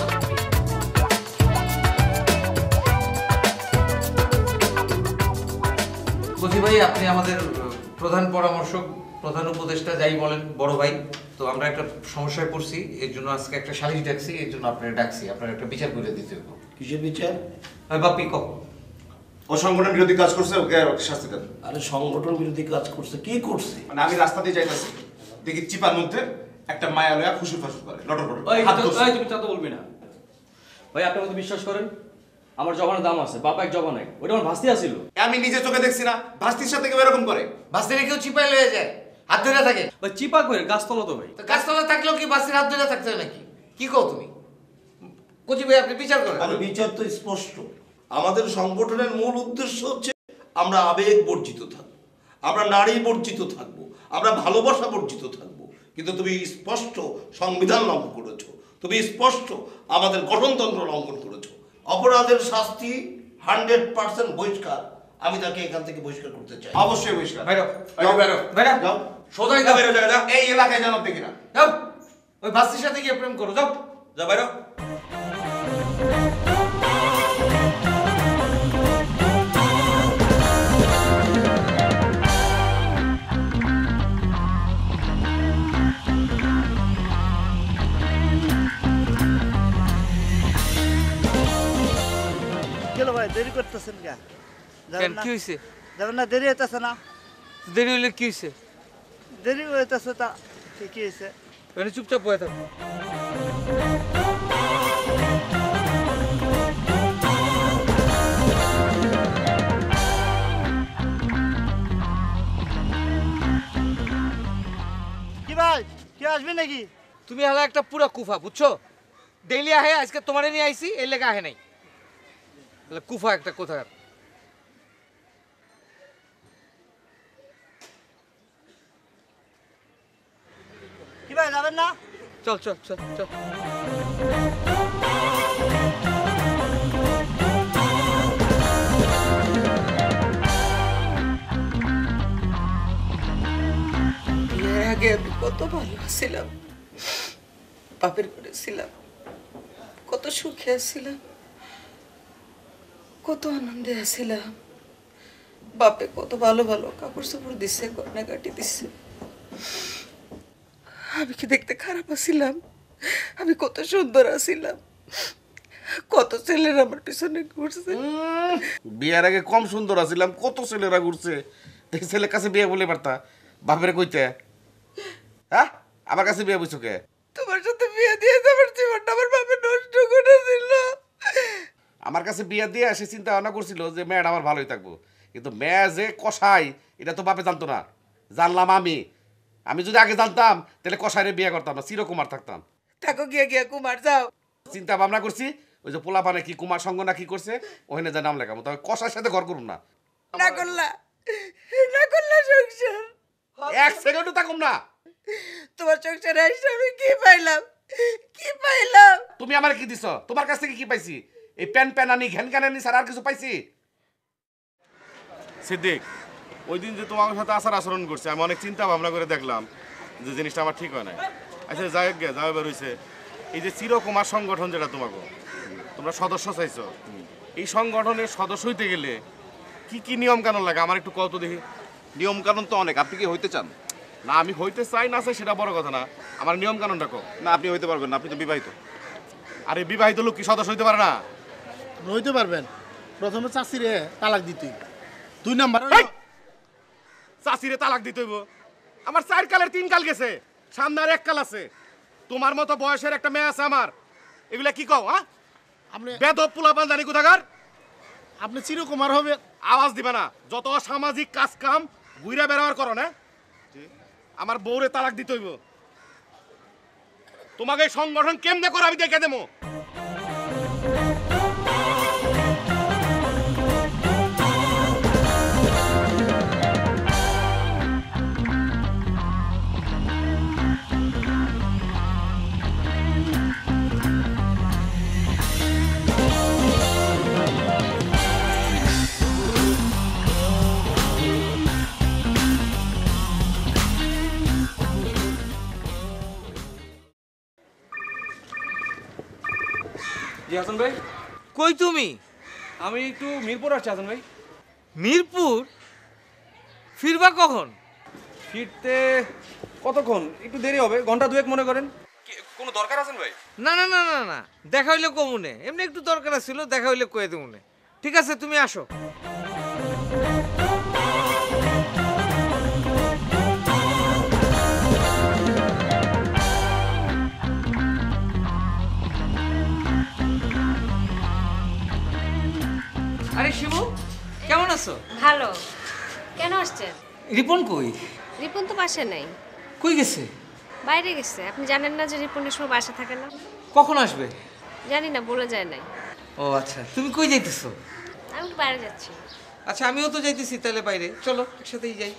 কচি ভাই, আপনি আমাদের প্রধান পরামর্শক, প্রধান উপদেষ্টা, যাই বলেন, বড় ভাই। তো আমরা একটা সমস্যায় পড়ছি, এর জন্য আজকে একটা সালিশ ডাকছি, এর জন্য আপনার ডাকছি, আপনার একটা বিচার করে দিতে হবে। কিসের বিচার? বাপি কও। ও সংগঠন বিরোধী কাজ করছে, ওকে শাস্তি দেন। আরে সংগঠন বিরোধী কাজ করছে? কি করছে? মানে আমি রাস্তা দিয়ে যাইতাছি, দেখি চিপার মধ্যে একটা মায়া লয়া ফুসুর ফাসুর করে, লটর পটর। তুমি তা তো বলবি না ভাই। আপনি আমাকে বিশ্বাস করেন, আমার জবানের দাম আছে, বাবা এক জবা নাই, ওটা আমার ভাস্তি আসিল। আমি নিজে চোখে দেখছি না, ভাস্তির সাথে কেউ এরকম করে? ভাস্তিরে কেউ চিপাই লয়ে যায়, হাত ধরে থাকে। ভাই চিপা করে গাছতলা তো ভাই। তো গাছতলা থাকলেও কি ভাস্তির হাত ধরে থাকতে হয় নাকি? কি কও তুমি? কচি ভাই, আপনি বিচার করেন। আরে বিচার তো স্পষ্ট। আমাদের সংগঠনের মূল উদ্দেশ্য হচ্ছে আমরা আবেগ বর্জিত থাকবো, আমরা নারী বর্জিত থাকবো, আমরা ভালোবাসা বর্জিত থাকবো। কিন্তু তুমি স্পষ্ট সংবিধান লঙ্ঘন করেছো, তুমি স্পষ্ট আমাদের গঠনতন্ত্র লঙ্ঘন করেছো। অপরাধের শাস্তি 100% বহিষ্কার। আমি তাকে এখান থেকে বহিষ্কার করতে চাই। অবশ্যই বহিষ্কার। বাইরো, বাইরো, বাইরো, যাও। সোজাই যাও, বাইরে যাও, এই এলাকায় যেন দেখি না। যাও। ওই ভাস্তির সাথে গিয়ে প্রেম করো, যাও। যা বাইরো। চলো ভাই, দেরি করতেছেন কে? কেন, কি হইছে? যাবেন না? দেরি হইতেছে না? দেরি হইলে কি হইছে? দেরি হইতেছে তা ঠিকই হয়েছে। মানে চুপচাপ বয়ে থাকো। কি ভাই, কি আসবি নাকি? তুমি হলো একটা পুরা কুফা, বুঝছো? ডেইলি আহে, আজকে তোমারে নিয়ে আইছি, এর লেগে আহে নাই। কুফা একটা কোথাকার। কি ভাই, যাবেন না? চল চল চল চল। বিয়ের আগে আমি কত ভালো ছিলাম, বাপের ঘরে ছিলাম, কত সুখে আছিলাম, কত আনন্দে আছিলাম। বাপে কত ভালো ভালো কাপড় চোপড় দিচ্ছে, গয়নাগাটি দিচ্ছে। আমি কি দেখতে খারাপ আছিলাম? আমি কত সুন্দর আছিলাম, কত ছেলেরা আমার পিছনে ঘুরছে। বিয়ের আগে কম সুন্দর আছিলাম, কত ছেলেরা ঘুরছে। এই ছেলের কাছে বিয়ে বলে পারতা, বাপের কইতে? হ্যাঁ, আমার কাছে বিয়ে বুঝছো কে? তোমার সাথে বিয়ে দিয়ে আমার জীবনটা আমার বাপে নষ্ট করে দিল। আমার কাছে বিয়ে দিয়ে সে চিন্তা ভাবনা করছিল যে মেয়েটা আমার ভালোই থাকবো, কিন্তু মেয়ে যে কষাই এটা তো বাপে জানতো না, জানলাম আমি। আমি যদি আগে জানতাম তাহলে কষাইরে বিয়ে করতাম না, চিরকুমার থাকতাম। থাকো, গিয়ে গিয়ে কুমার যাও। চিন্তা ভাবনা করছি ওই যে পোলাপানে কি কুমার সঙ্গ না কি করছে, ওখানে যা নাম লেখাবো, তবে কষার সাথে ঘর করুন না। না করলা, না করলা সংসার। এক সেকেন্ডও থাকুম না। তোমার সংসারে এসে আমি কি পাইলাম, কি পাইলাম? তুমি আমার কি দিছ? তোমার কাছ থেকে কি পাইছি? এই প্যান প্যানানি ঘ্যান ঘ্যানানি ছাড়া আর কিছু পাইছি? সিদ্দিক, ওই দিন যে তোমার সাথে আচার আচরণ করছে, আমি অনেক চিন্তা ভাবনা করে দেখলাম যে জিনিসটা আমার ঠিক হয় না। আচ্ছা যাই হোক, যাও এবার হয়েছে এই যে চিরকুমার সংগঠন যেটা তোমাকে তোমরা সদস্য চাইছো, এই সংগঠনের সদস্য হইতে গেলে কি কি নিয়ম কানুন লাগে আমার একটু কত দেখি। নিয়ম কানুন তো অনেক, আপনি কি হইতে চান? না, আমি হইতে চাই না চাই সেটা বড় কথা না, আমার নিয়ম কানুনটা কো। না, আপনি হইতে পারবেন না, আপনি তো বিবাহিত। আরে বিবাহিত লোক কি সদস্য হইতে পারে না? হইতে পারবেন। প্রথমে চাষিরে তালাক দিতে, 2 নাম্বার চাষিরে তালাক দিতে হইব। আমার 4 কালের 3 কাল গেছে, সামনে আর 1 কাল আছে। তোমার মতো বয়সের একটা মেয়ে আছে আমার, এগুলা কি কও? হ্যাঁ, আপনি বেদব পোলাপান জানি কোথাকার। আপনি চিরকুমার হবে। আওয়াজ দিবে না, যত সামাজিক কাজ কাম ঘুরে বেড়াবার করো না। আমার বউরে তালাক দিতে হইব। তোমাকে এই সংগঠন কেমনে করে আমি দেখে দেবো। জি হাসান ভাই, কই তুমি? আমি একটু মিরপুর আসছি হাসান ভাই। মিরপুর? ফিরবা কখন? ফিরতে কতক্ষণ? একটু দেরি হবে, ঘন্টা দুয়েক মনে করেন। কোনো দরকার আছেন ভাই? না না না না না, দেখা হইলে কমুনে, এমনি একটু দরকার ছিল, দেখা হইলে কয়ে দেবুনে। ঠিক আছে, তুমি আসো। আরে শিবু, কেমন আছো? ভালো। কেন আসছেন? রিপন কই? রিপন তো বাসে নাই, কই গেছে? বাইরে গেছে। আপনি জানেন না যে রিপনের সময় বাসা থাকে না? কখন আসবে? জানি না, বলে যায় নাই। ও আচ্ছা, তুমি কই যাইতেছো? আমি একটু বাইরে যাচ্ছি। আচ্ছা, আমিও তো যাইতেছি তাহলে বাইরে, চলো একসাথেই যাই।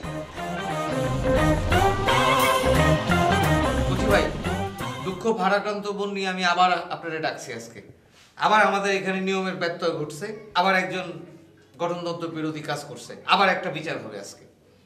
কচি ভাই, দুঃখ ভারাক্রান্ত বোন নিয়ে আমি আবার আপনারা ডাকছি আজকে। আবার আমাদের এখানে নিয়মের ব্যত্যয় ঘটছে, আবার একজন গঠনতন্ত্র বিরোধী কাজ করছে, আবার একটা বিচার হবে আজকে।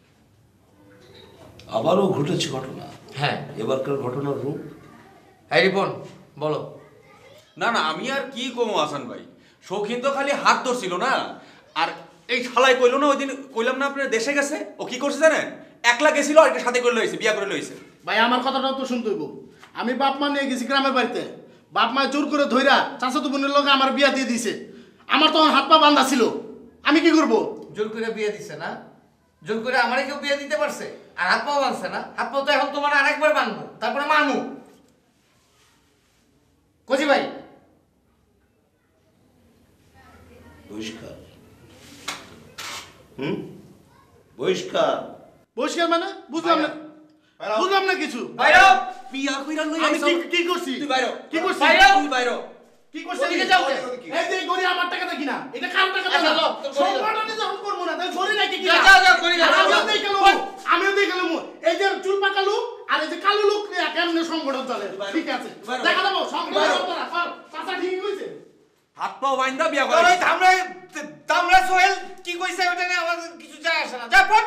আবারও ঘটেছে ঘটনা। হ্যাঁ, এবারকার ঘটনার রূপ। হ্যাঁ রিপন, বলো। না না, আমি আর কি কমো হাসান ভাই, শৌখিন তো খালি হাত ধরছিল না। আর এই শালাই কইলো না ওই দিন, কইলাম না আপনার দেশে গেছে, ও কি করছে জানেন? একলা গেছিল আর সাথে করে লইছে, বিয়া করে লইছে। ভাই আমার কথাটাও তো শুনতে হইব। আমি বাপ মা নিয়ে গেছি গ্রামের বাড়িতে, বাপ মা জোর করে ধইরা চাচাতো বোনের লোক আমার বিয়া দিয়ে দিছে। আমার তখন হাত পা বান্ধা ছিল, আমি কি করব? জোর করে বিয়ে দিছে না? জোর করে আমারে কেউ বিয়ে দিতে পারছে? আর হাত পাও বাঁধছে না? হাত পাও তো এখন তোমার আরেকবার বাঁধবো, তারপরে মারমু। কচি ভাই, বহিষ্কার। বহিষ্কার। বহিষ্কার মানে? বুঝলাম না, বুঝলাম না কিছু। বাইরে বিয়া কইরা লই আমি কি করছি? তুই বাইরে কি করছি? বাইরে তুই বাইরে কি করছি? ওদিকে যাও। এই যে গড়ি আমার টাকা দেখি না, এটা কার টাকা আচ্ছা, না? লো, তোর গড়ি দাও। সংগঠনে যখন করব না তাই গড়ি নাকি কি? যা, যা, যা, গড়ি দাও, আমিও যা। দেখালাম, আমিও দেখালাম। এই যে চুল পাকা লোক আর এই যে কালো লোক নিয়ে কেমনে সংগঠন চলে? ঠিক আছে, দেখা দেবো সংগঠন করা। চাচা ঠিকই কইছে। হাত পাও বাইন্দা বিয়া করে। ওই দামরা সোহেল কি কইছে ওটা নিয়ে আমাদের কিছু যায় আসে না। যা পড়।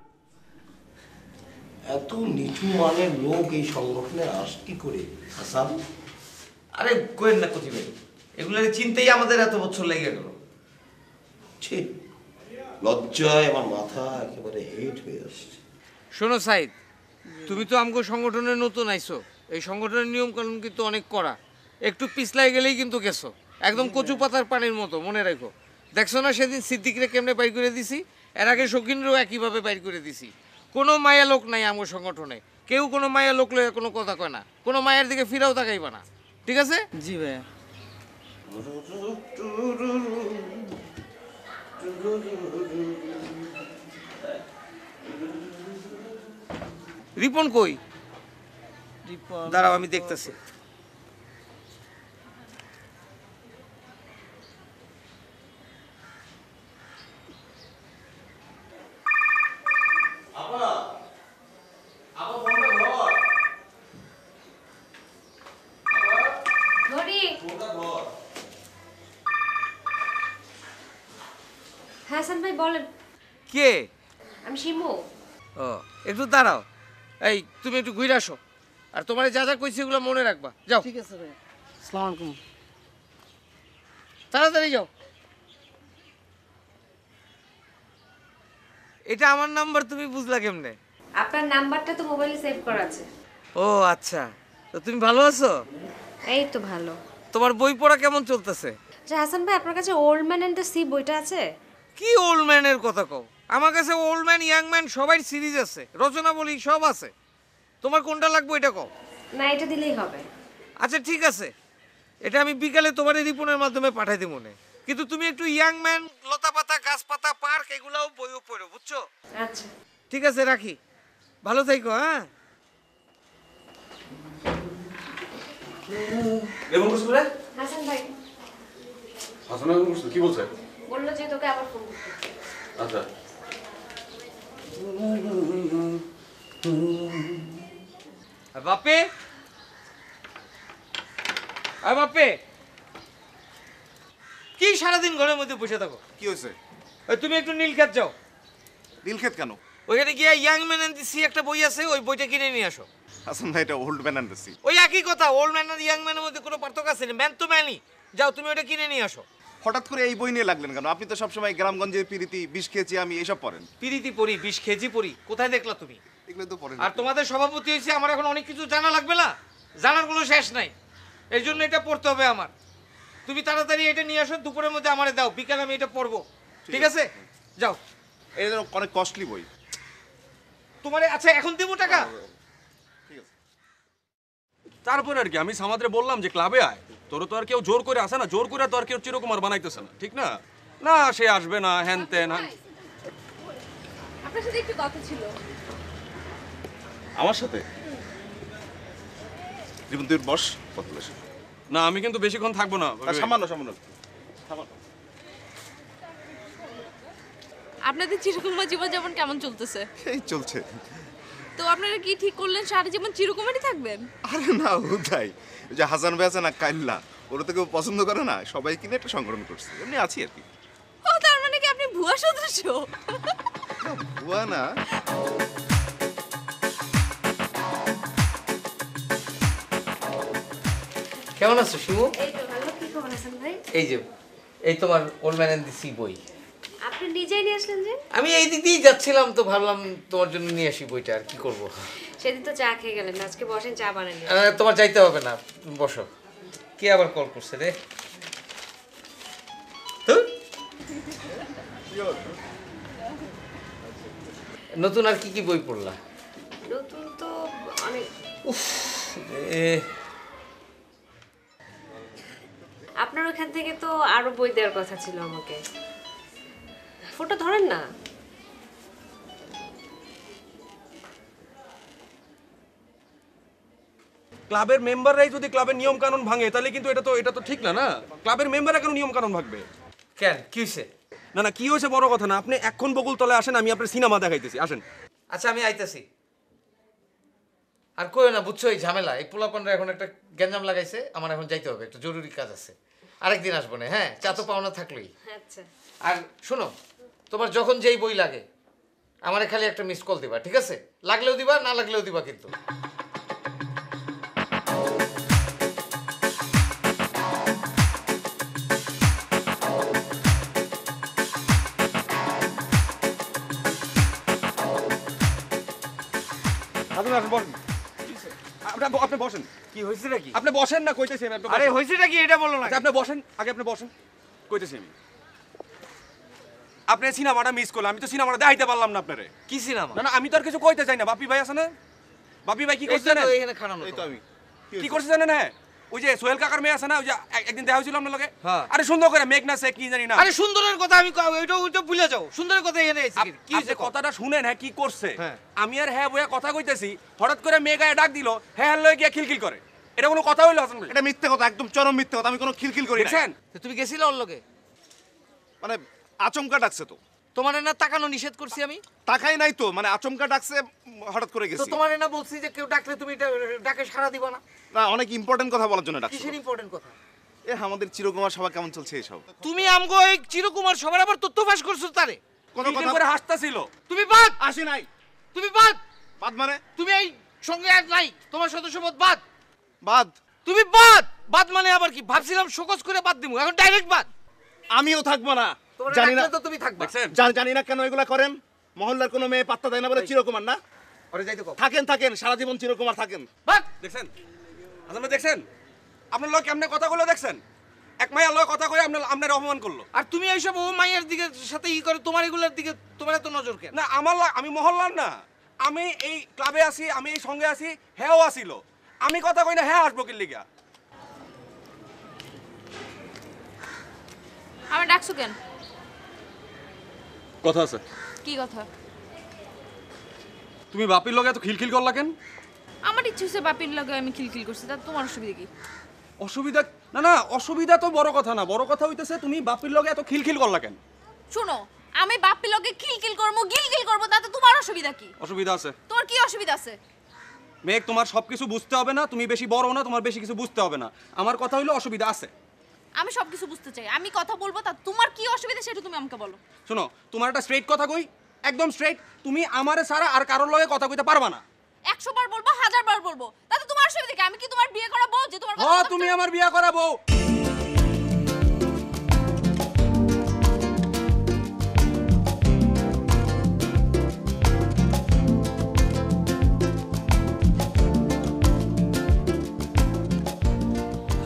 এত নিচু মানের লোক এই সংগঠনে আস কি করে হাসান? আরে কোয়েন না কচি ভাই, এগুলোর চিন্তাই আমাদের এত বছর লেগে গেল। ঠিক লজ্জায় আমার মাথা একেবারে হেট হয়ে আসছে। শোনো সাইদ, তুমি তো আমগো সংগঠনে নতুন আইছো, এই সংগঠনের নিয়ম কানুন কিন্তু অনেক কড়া। একটু পিছলাই গেলেই কিন্তু গেছো, একদম কচু পাতার পানির মতো, মনে রাখো। দেখছো না সেদিন সিদ্দিকরে কেমনে বাইর করে দিছি, এর আগে শৌখিনরেও একইভাবে বাইর করে দিছি। কোনো মায়া লোক নাই আমগো সংগঠনে, কেউ কোনো মায়া লোক লয়ে কোনো কথা কয় না, কোনো মায়ের দিকে ফিরাও তাকাইবা না, ঠিক আছে? জি ভাইয়া। রিপন কই? রিপন দাঁড়াও আমি দেখতেছি। ঘড়ি। হাসান ভাই বলেন। কে? আমি শিমু। ও, একটু দাঁড়াও। এই তুমি একটু ঘুরে আসো, আর তোমার যা যা কইছি এগুলো মনে রাখবা। যাও। ঠিক আছে ভাই। আসসালামু আলাইকুম। তাড়াতাড়ি যাও। এটা আমার নাম্বার, তুমি বুঝলা কেমনে? আপনার নাম্বারটা তো মোবাইলে সেভ করা আছে। ও আচ্ছা, তো তুমি ভালো আছো? এই তো ভালো। তোমার বই পড়া কেমন চলতেছে? আচ্ছা হাসান ভাই, আপনার কাছে old man and the sea বইটা আছে? কি ওল্ড ম্যানের কথা কও? আমার কাছে ওল্ড ম্যান ইয়াং ম্যান সবাই সিরিজ আছে, রচনা বলি সব আছে। তোমার কোনটা লাগবে এটা কও। না, এটা দিলেই হবে। আচ্ছা ঠিক আছে, এটা আমি বিকালে তোমার রিপনের মাধ্যমে পাঠাই দিব মনে। কিন্তু তুমি একটু ইয়াং ম্যান, লতা পাতা, গাছপাতা, পার্ক এগুলাও বইও পড়ো, বুঝছো? আচ্ছা ঠিক আছে, রাখি। ভালো থাইকো। হ্যাঁ, এমন করছো বলে? হাসান ভাই হাসান এমন করছো কি বলছে? বললো যে তোকে আবার ফোন করতে। আচ্ছা। বাপে, আয় বাপে, কি সারাদিন ঘরের মধ্যে বসে থাকো? কি হয়েছে? ওই তুমি একটু নীলক্ষেত যাও। নীলক্ষেত কেন? ওইখানে গিয়ে young man and the sea একটা বই আছে, ওই বইটা কিনে নিয়ে আসো। হাসান ভাই, এটা old man and the sea. ওই একই কথা, ওল্ড ম্যান আর ইয়াং ম্যানের মধ্যে কোনো পার্থক্য আছে না? ম্যান তো ম্যানই, যাও তুমি ওটা কিনে নিয়ে আসো। হঠাৎ করে এই বই নিয়ে লাগলেন কেন? আপনি তো সবসময় গ্রামগঞ্জে পিরিতি, বিষ খেয়েছি আমি, এইসব পড়েন। পিরিতি পড়ি, বিষ খেজি পড়ি, কোথায় দেখলা তুমি? এগুলো তো পড়েন। আর তোমাদের সভাপতি হয়েছে, আমার এখন অনেক কিছু জানা লাগবে না, জানার কোনো শেষ নাই। এর জন্য এটা পড়তে হবে আমার। তুমি তাড়াতাড়ি এটা নিয়ে আসো, দুপুরের মধ্যে আমারে দাও, বিকালে আমি এটা পড়বো, ঠিক আছে? যাও। এই অনেক কস্টলি বই তোমারে আচ্ছা এখন দেবো টাকা। তারপরে আর কি আমি সামাদরে বললাম যে ক্লাবে আয়, তোর তো আর কেউ জোর করে আসে না, জোর করে তো আর কেউ চিরকুমার বানাইতেছে না, ঠিক না? না সে আসবে না, হ্যান তেন। আপনার সাথে একটু কথা ছিল। আমার সাথে? জীবন তুই বস, কথা বলিস। না আমি কিন্তু বেশিক্ষণ থাকবো না। সামান্য সামান্য। আপনাদের চিরকুমার জীবনযাপন কেমন চলতেছে? এই চলছে। তো আপনারা কি ঠিক করলেন সারা জীবন চিরকুমারই থাকবেন? আরে না উদাই, যে হাসান ভাই আছে না কাইল্লা, ওরা তো কেউ পছন্দ করে না, সবাই কিনে একটা সংগঠন করছে, এমনি আছি আর কি। ও তার মানে কি আপনি ভুয়া সদস্য? ভুয়া না। কেমন আছো শিমু? এই তো ভালো। কি খবর হাসান ভাই? এই যে এই তোমার old man and the sea বই। আপনি নিজেই নিয়ে আসলেন যে? আমি এই দিক দিয়েই যাচ্ছিলাম তো ভাবলাম তোমার জন্য নিয়ে আসি বইটা, আর কি করব। সেদিন তো চা খেয়ে গেলেন, আজকে বসেন চা বানান। তোমার যাইতে হবে না, তুমি বসো। কে আবার কল করছে রে? নতুন আর কি কি বই পড়লা? নতুন তো অনেক। আপনার ওখান থেকে তো আরো বই দেওয়ার কথা ছিল আমাকে, ফটো ধরেন না। ক্লাবের মেম্বাররাই যদি ক্লাবের নিয়ম কানুন ভাঙে তাহলে কিন্তু এটা তো ঠিক না। না ক্লাবের মেম্বাররা কেন নিয়ম কানুন ভাঙবে? কেন কি হয়েছে? না না কি হয়েছে বড় কথা না, আপনি এখন বকুলতলায় আসেন, আমি আপনার সিনেমা দেখাইতেছি, আসেন। আচ্ছা আমি আইতাছি। আর কইও না, বুঝছো এই ঝামেলা, এই পোলাপানরা এখন একটা গ্যাঞ্জাম লাগাইছে, আমার এখন যাইতে হবে, একটা জরুরি কাজ আছে, আরেকদিন আসবো না। হ্যাঁ, চা তো পাওনা থাকলোই। আচ্ছা। আর শোনো, তোমার যখন যেই বই লাগে আমারে খালি একটা মিস কল দিবা, ঠিক আছে? লাগলেও দিবা, না লাগলেও দিবা কিন্তু। আপনি বসেন। কি হয়েছে নাকি? আপনি বসেন না, কইতেছি আমি। আরে হয়েছে নাকি এটা বলো না। আপনি বসেন, আগে আপনি বসেন, কইতেছি আমি। আপনি সিনেমাটা মিস করলেন, আমি তো সিনেমাটা দেখাইতে পারলাম না আপনারে। কি সিনেমা? না না আমি তো আর কিছু কইতে চাই না। বাপি ভাই আছে না, বাপি ভাই কি করছে জানেন? এখানে খানানো এই তো আমি কি করছে জানেন? হ্যাঁ ওই যে সোহেল কাকার মেয়ে আছে না, ওই যে একদিন দেখা হয়েছিল আপনার লগে। হ্যাঁ। আরে সুন্দর করে মেঘনা সে কি জানি না। আরে সুন্দরের কথা আমি ওইটা ভুলে যাও, সুন্দরের কথা এখানে এসেছি। কি হয়েছে কথাটা শুনেন। হ্যাঁ কি করছে? হ্যাঁ। আমি আর হ্যাঁ বইয়া কথা কইতেছি, হঠাৎ করে মেঘায় ডাক দিল, হ্যাঁ লয়ে গিয়া খিলখিল করে। এটা কোনো কথা হইলো হাসান ভাই? এটা মিথ্যে কথা, একদম চরম মিথ্যে কথা। আমি কোনো খিলখিল করি না। দেখছেন? তুমি গেছিলে ওর লগে? মানে আচমকা ডাকছে তো। তোমারে না তাকানো নিষেধ করছি আমি? তাকাই নাই তো, মানে আচমকা ডাকছে, হঠাৎ করে তো গেছি। তোমারে না বলছি যে কেউ ডাকলে তুমি এটা ডাকে সাড়া দিবা না? না, অনেক ইম্পর্টেন্ট কথা বলার জন্য ডাকছে। কিসের ইম্পর্টেন্ট কথা? এ আমাদের চিরকুমার সভা কেমন চলছে এসব? তুমি আমগো এই চিরকুমার সবার আবার তথ্য ফাঁস করছো তারে? কোনো খিলখিল কথা করে হাসতাছিল। তুমি বাদ। আসি নাই। তুমি বাদ। বাদ মানে? তুমি এই সঙ্গে আর নাই, তোমার সদস্যপদ বাদ। বাদ? তুমি বাদ। বাদ মানে আবার কি? ভাবছিলাম শোকজ করে বাদ দিমু, এখন ডাইরেক্ট বাদ। আমিও থাকবো না। জানি না তো তুমি থাকবা। জানি না কেন এগুলা করেন। মহল্লার কোনো মেয়ে পাত্তা দেয় না বলে চিরকুমার না? আরে যাইতে কও। থাকেন সারা জীবন চিরকুমার থাকেন। বাদ। দেখছেন হাসান ভাই, দেখছেন আপনার লোক কেমনে কথা বলে? দেখছেন এক মাইয়া লোক কথা কয়ে আপনার অপমান করলো। আর তুমি এইসব ও মাইয়ের দিকে সাথে ই করে, তোমার এগুলোর দিকে তোমার এত নজর কেন? না আমি মহল্লার না, আমি এই ক্লাবে আছি, আমি এই সঙ্গে আছি, হ্যাঁও আসিল। আমি কথা কই না, হ্যাঁ আসবো কি লিগা? আমার ডাকছো কেন? কথা আছে। কি কথা? তুমি বাপির লগে এত খিলখিল করলা কেন? আমার ইচ্ছে হচ্ছে বাপির লগে আমি খিলখিল করছি, তা তোমার অসুবিধা কি? অসুবিধা না, অসুবিধা তো বড় কথা না, বড় কথা হইতেছে তুমি বাপির লগে এত খিলখিল করলা কেন? শোনো, আমি বাপির লগে খিলখিল করবো, গিলগিল করবো, তাতে তোমার অসুবিধা কি? অসুবিধা আছে। তোমার কি অসুবিধা আছে? মেঘ, তোমার সবকিছু বুঝতে হবে না, তুমি বেশি বড় না, তোমার বেশি কিছু বুঝতে হবে না। আমার কথা হইলো অসুবিধা আছে। আমি সবকিছু বুঝতে চাই, আমি কথা বলবো, তা তোমার কি অসুবিধা সেটা তুমি আমাকে বলো। শোনো, তোমার একটা স্ট্রেট কথা কই, একদম স্ট্রেট। তুমি আমারে ছাড়া আর কারোর লগে কথা কইতে পারবা না। 100 বার বলবো, 1000 বার বলবো, তাতে তোমার অসুবিধা কি? আমি কি তোমার বিয়ে করা বউ যে তোমার কথা হ্যাঁ, বলতে তুমি চাই? আমার বিয়ে করাবো।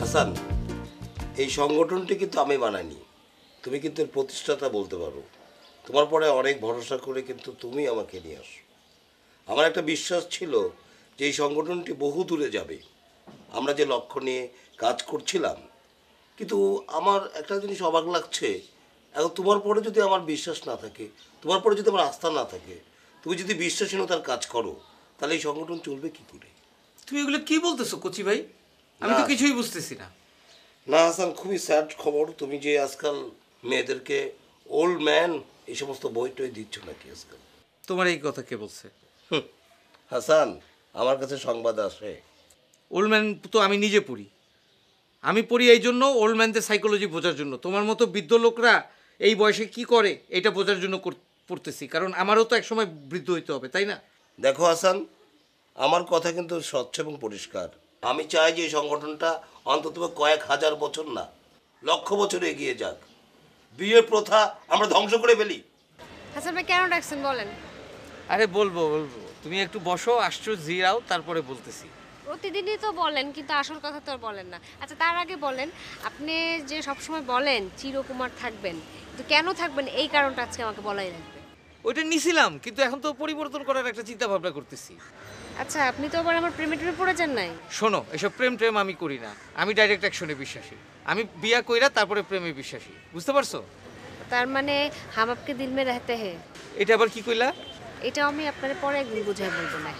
হাসান, এই সংগঠনটি কিন্তু আমি বানাইনি, তুমি কিন্তু এর প্রতিষ্ঠাতা বলতে পারো। তোমার পরে অনেক ভরসা করে কিন্তু তুমি আমাকে নিয়ে আসো। আমার একটা বিশ্বাস ছিল যে এই সংগঠনটি বহু দূরে যাবে, আমরা যে লক্ষ্য নিয়ে কাজ করছিলাম। কিন্তু আমার একটা জিনিস অবাক লাগছে, এখন তোমার পরে যদি আমার বিশ্বাস না থাকে, তোমার পরে যদি আমার আস্থা না থাকে, তুমি যদি বিশ্বাসহীনতার কাজ করো, তাহলে এই সংগঠন চলবে কি করে? তুমি এগুলো কি বলতেছো কচি ভাই? আমি তো কিছুই বুঝতেছি না। না হাসান, খুবই স্যাড খবর। তুমি যে আজকাল মেয়েদেরকে ওল্ড ম্যান এই সমস্ত বই টই দিচ্ছ নাকি আজকাল? তোমার এই কথা কে বলছে? হাসান, আমার কাছে সংবাদ আসে। ওল্ড ম্যান তো আমি নিজে পড়ি। আমি পড়ি এই জন্য, ওল্ড ম্যানদের সাইকোলজি বোঝার জন্য। তোমার মতো বৃদ্ধ লোকরা এই বয়সে কি করে এটা বোঝার জন্য পড়তেছি, কারণ আমারও তো একসময় বৃদ্ধ হইতে হবে, তাই না? দেখো হাসান, আমার কথা কিন্তু স্বচ্ছ এবং পরিষ্কার। আমি চাই যে এই সংগঠনটা অন্তত কয়েক হাজার বছর না, লক্ষ বছর এগিয়ে যাক। বিয়ের প্রথা আমরা ধ্বংস করে ফেলি। হাসান ভাই কেন ডাকছেন বলেন? আরে বলবো, তুমি একটু বসো, আসছো, জিরাও, তারপরে বলতেছি। প্রতিদিনই তো বলেন, কিন্তু আসল কথা তো আর বলেন না। আচ্ছা, তার আগে বলেন, আপনি যে সবসময় বলেন চিরকুমার থাকবেন, কিন্তু কেন থাকবেন এই কারণটা আজকে আমাকে বলাই লাগবে। ওইটা নিছিলাম, কিন্তু এখন তো পরিবর্তন করার একটা চিন্তা ভাবনা করতেছি। আচ্ছা, আপনি তো আবার আমার প্রেমে পড়ে যান নাই? শোনো, এসব প্রেম আমি করি না, আমি ডাইরেক্ট অ্যাকশনে বিশ্বাসী। আমি বিয়া কইরা তারপরে প্রেমে বিশ্বাসী, বুঝতে পারছো? তার মানে হাম আপকে দিল মে রহতে হে। এটা আবার কি কইলা? এটা আমি আপনার পরে একদিন বুঝাই বলবো না।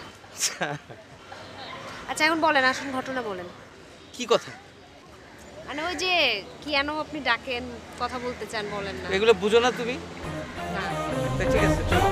আচ্ছা, এখন বলেন, আসল ঘটনা বলেন। কি কথা? মানে ওই যে কেন আপনি ডাকেন, কথা বলতে চান, বলেন না। এগুলো বুঝো না তুমি? না। ঠিক আছে, চলো।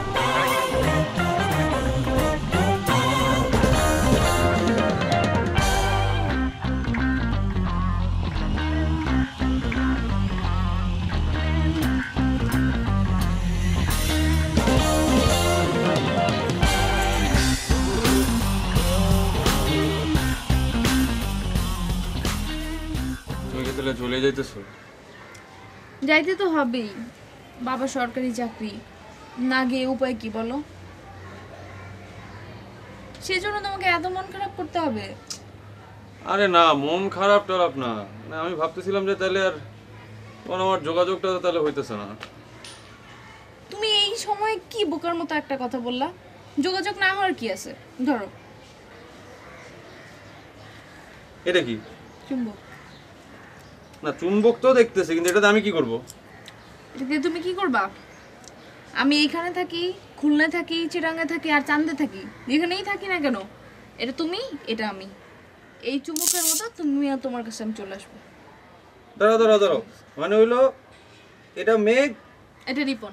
চলে যাইতেছো? যাইতে তো হবেই, বাবা সরকারি চাকরি, না গিয়ে উপায় কি বলো? সেজন্য তোমাকে এত মন খারাপ করতে হবে? আরে না, মন খারাপ টারাপ না, আমি ভাবতেছিলাম যে তাহলে আর আমার যোগাযোগটা তাহলে হইতেছে না। তুমি এই সময় কি বোকার মতো একটা কথা বললা? যোগাযোগ না হওয়ার কি আছে? ধরো এটা কি? চুম্বক। না, চুম্বক তো দেখতেছি, কিন্তু এটাতে আমি কি করব? এটাতে তুমি কি করবা? আমি এইখানে থাকি, খুলনায় থাকি, চিরাঙ্গে থাকি, আর চান্দে থাকি, যেখানেই থাকি না কেন, এটা তুমি, এটা আমি। এই চুম্বকের মতো তুমি আর তোমার কাছে আমি চলে আসবো। দাঁড়াও, মানে হইলো এটা মেঘ, এটা রিপন।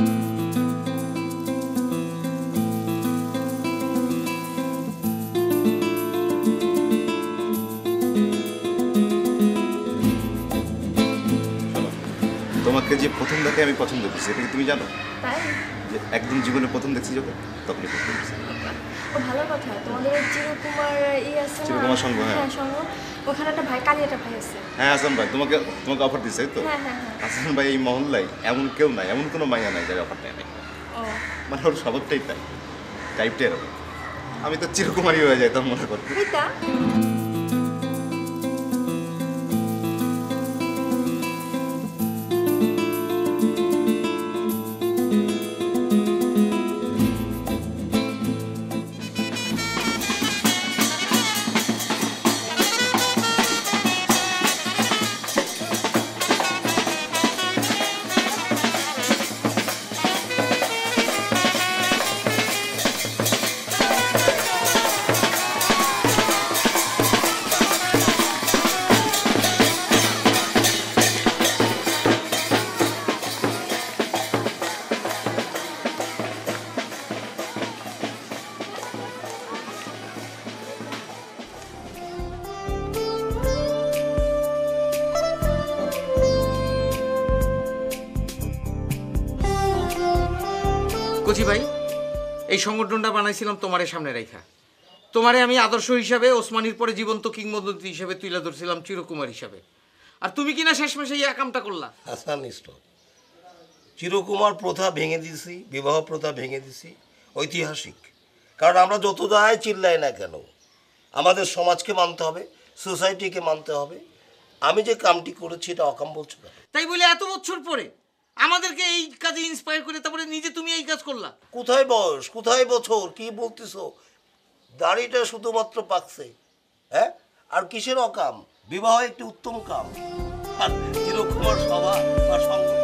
তোমাকে যে প্রথম দেখে আমি পছন্দ করছি, এটা কি তুমি জানো? তাই? যে একদম জীবনে প্রথম দেখছি যখন, তখনই পছন্দ করছি। ও ভালো কথা, তোমাদের চিরকুমার আছে না? চিরকুমার সংঘ, হ্যাঁ সংঘ, ওখানে একটা ভাই, কালী একটা ভাই আছে। হ্যাঁ হাসান ভাই, তোমাকে অফার দিচ্ছে তো? হ্যাঁ। হাসান ভাই এই মহল্লায় এমন কেউ নাই, এমন কোনো মাইয়া নাই যার অফার নেয় নাই। মানে ওর স্বভাবটাই তাই, টাইপটা এরকম। আমি তো চিরকুমারী হয়ে যাইতাম মনে করতে। কচি ভাই, এই সংগঠনটা বানাইছিলাম তোমারে সামনে রেখা। তোমারে আমি আদর্শ হিসাবে, ওসমানীর পরে জীবন্ত কিংবদন্তি হিসাবে তুলে ধরছিলাম চিরকুমার হিসাবে। আর তুমি কিনা শেষমেশে এই একামটা করলা। হাসান, চিরকুমার প্রথা ভেঙে দিছি, বিবাহ প্রথা ভেঙে দিছি, ঐতিহাসিক। কারণ আমরা যত দায় চিল্লাই না কেন, আমাদের সমাজকে মানতে হবে, সোসাইটিকে মানতে হবে, আমি যে কামটি করেছি এটা অকাম বলছো না? তাই বলে এত বছর পরে আমাদেরকে এই কাজে ইন্সপায়ার করে তারপরে নিজে তুমি এই কাজ করলা? কোথায় বয়স, কোথায় বছর, কি বলতেছো? দাড়িটা শুধুমাত্র পাকছে, হ্যাঁ? আর কিসের অকাম? বিবাহ একটি উত্তম কাম। আর চিরকুমার সভা আর সংগঠন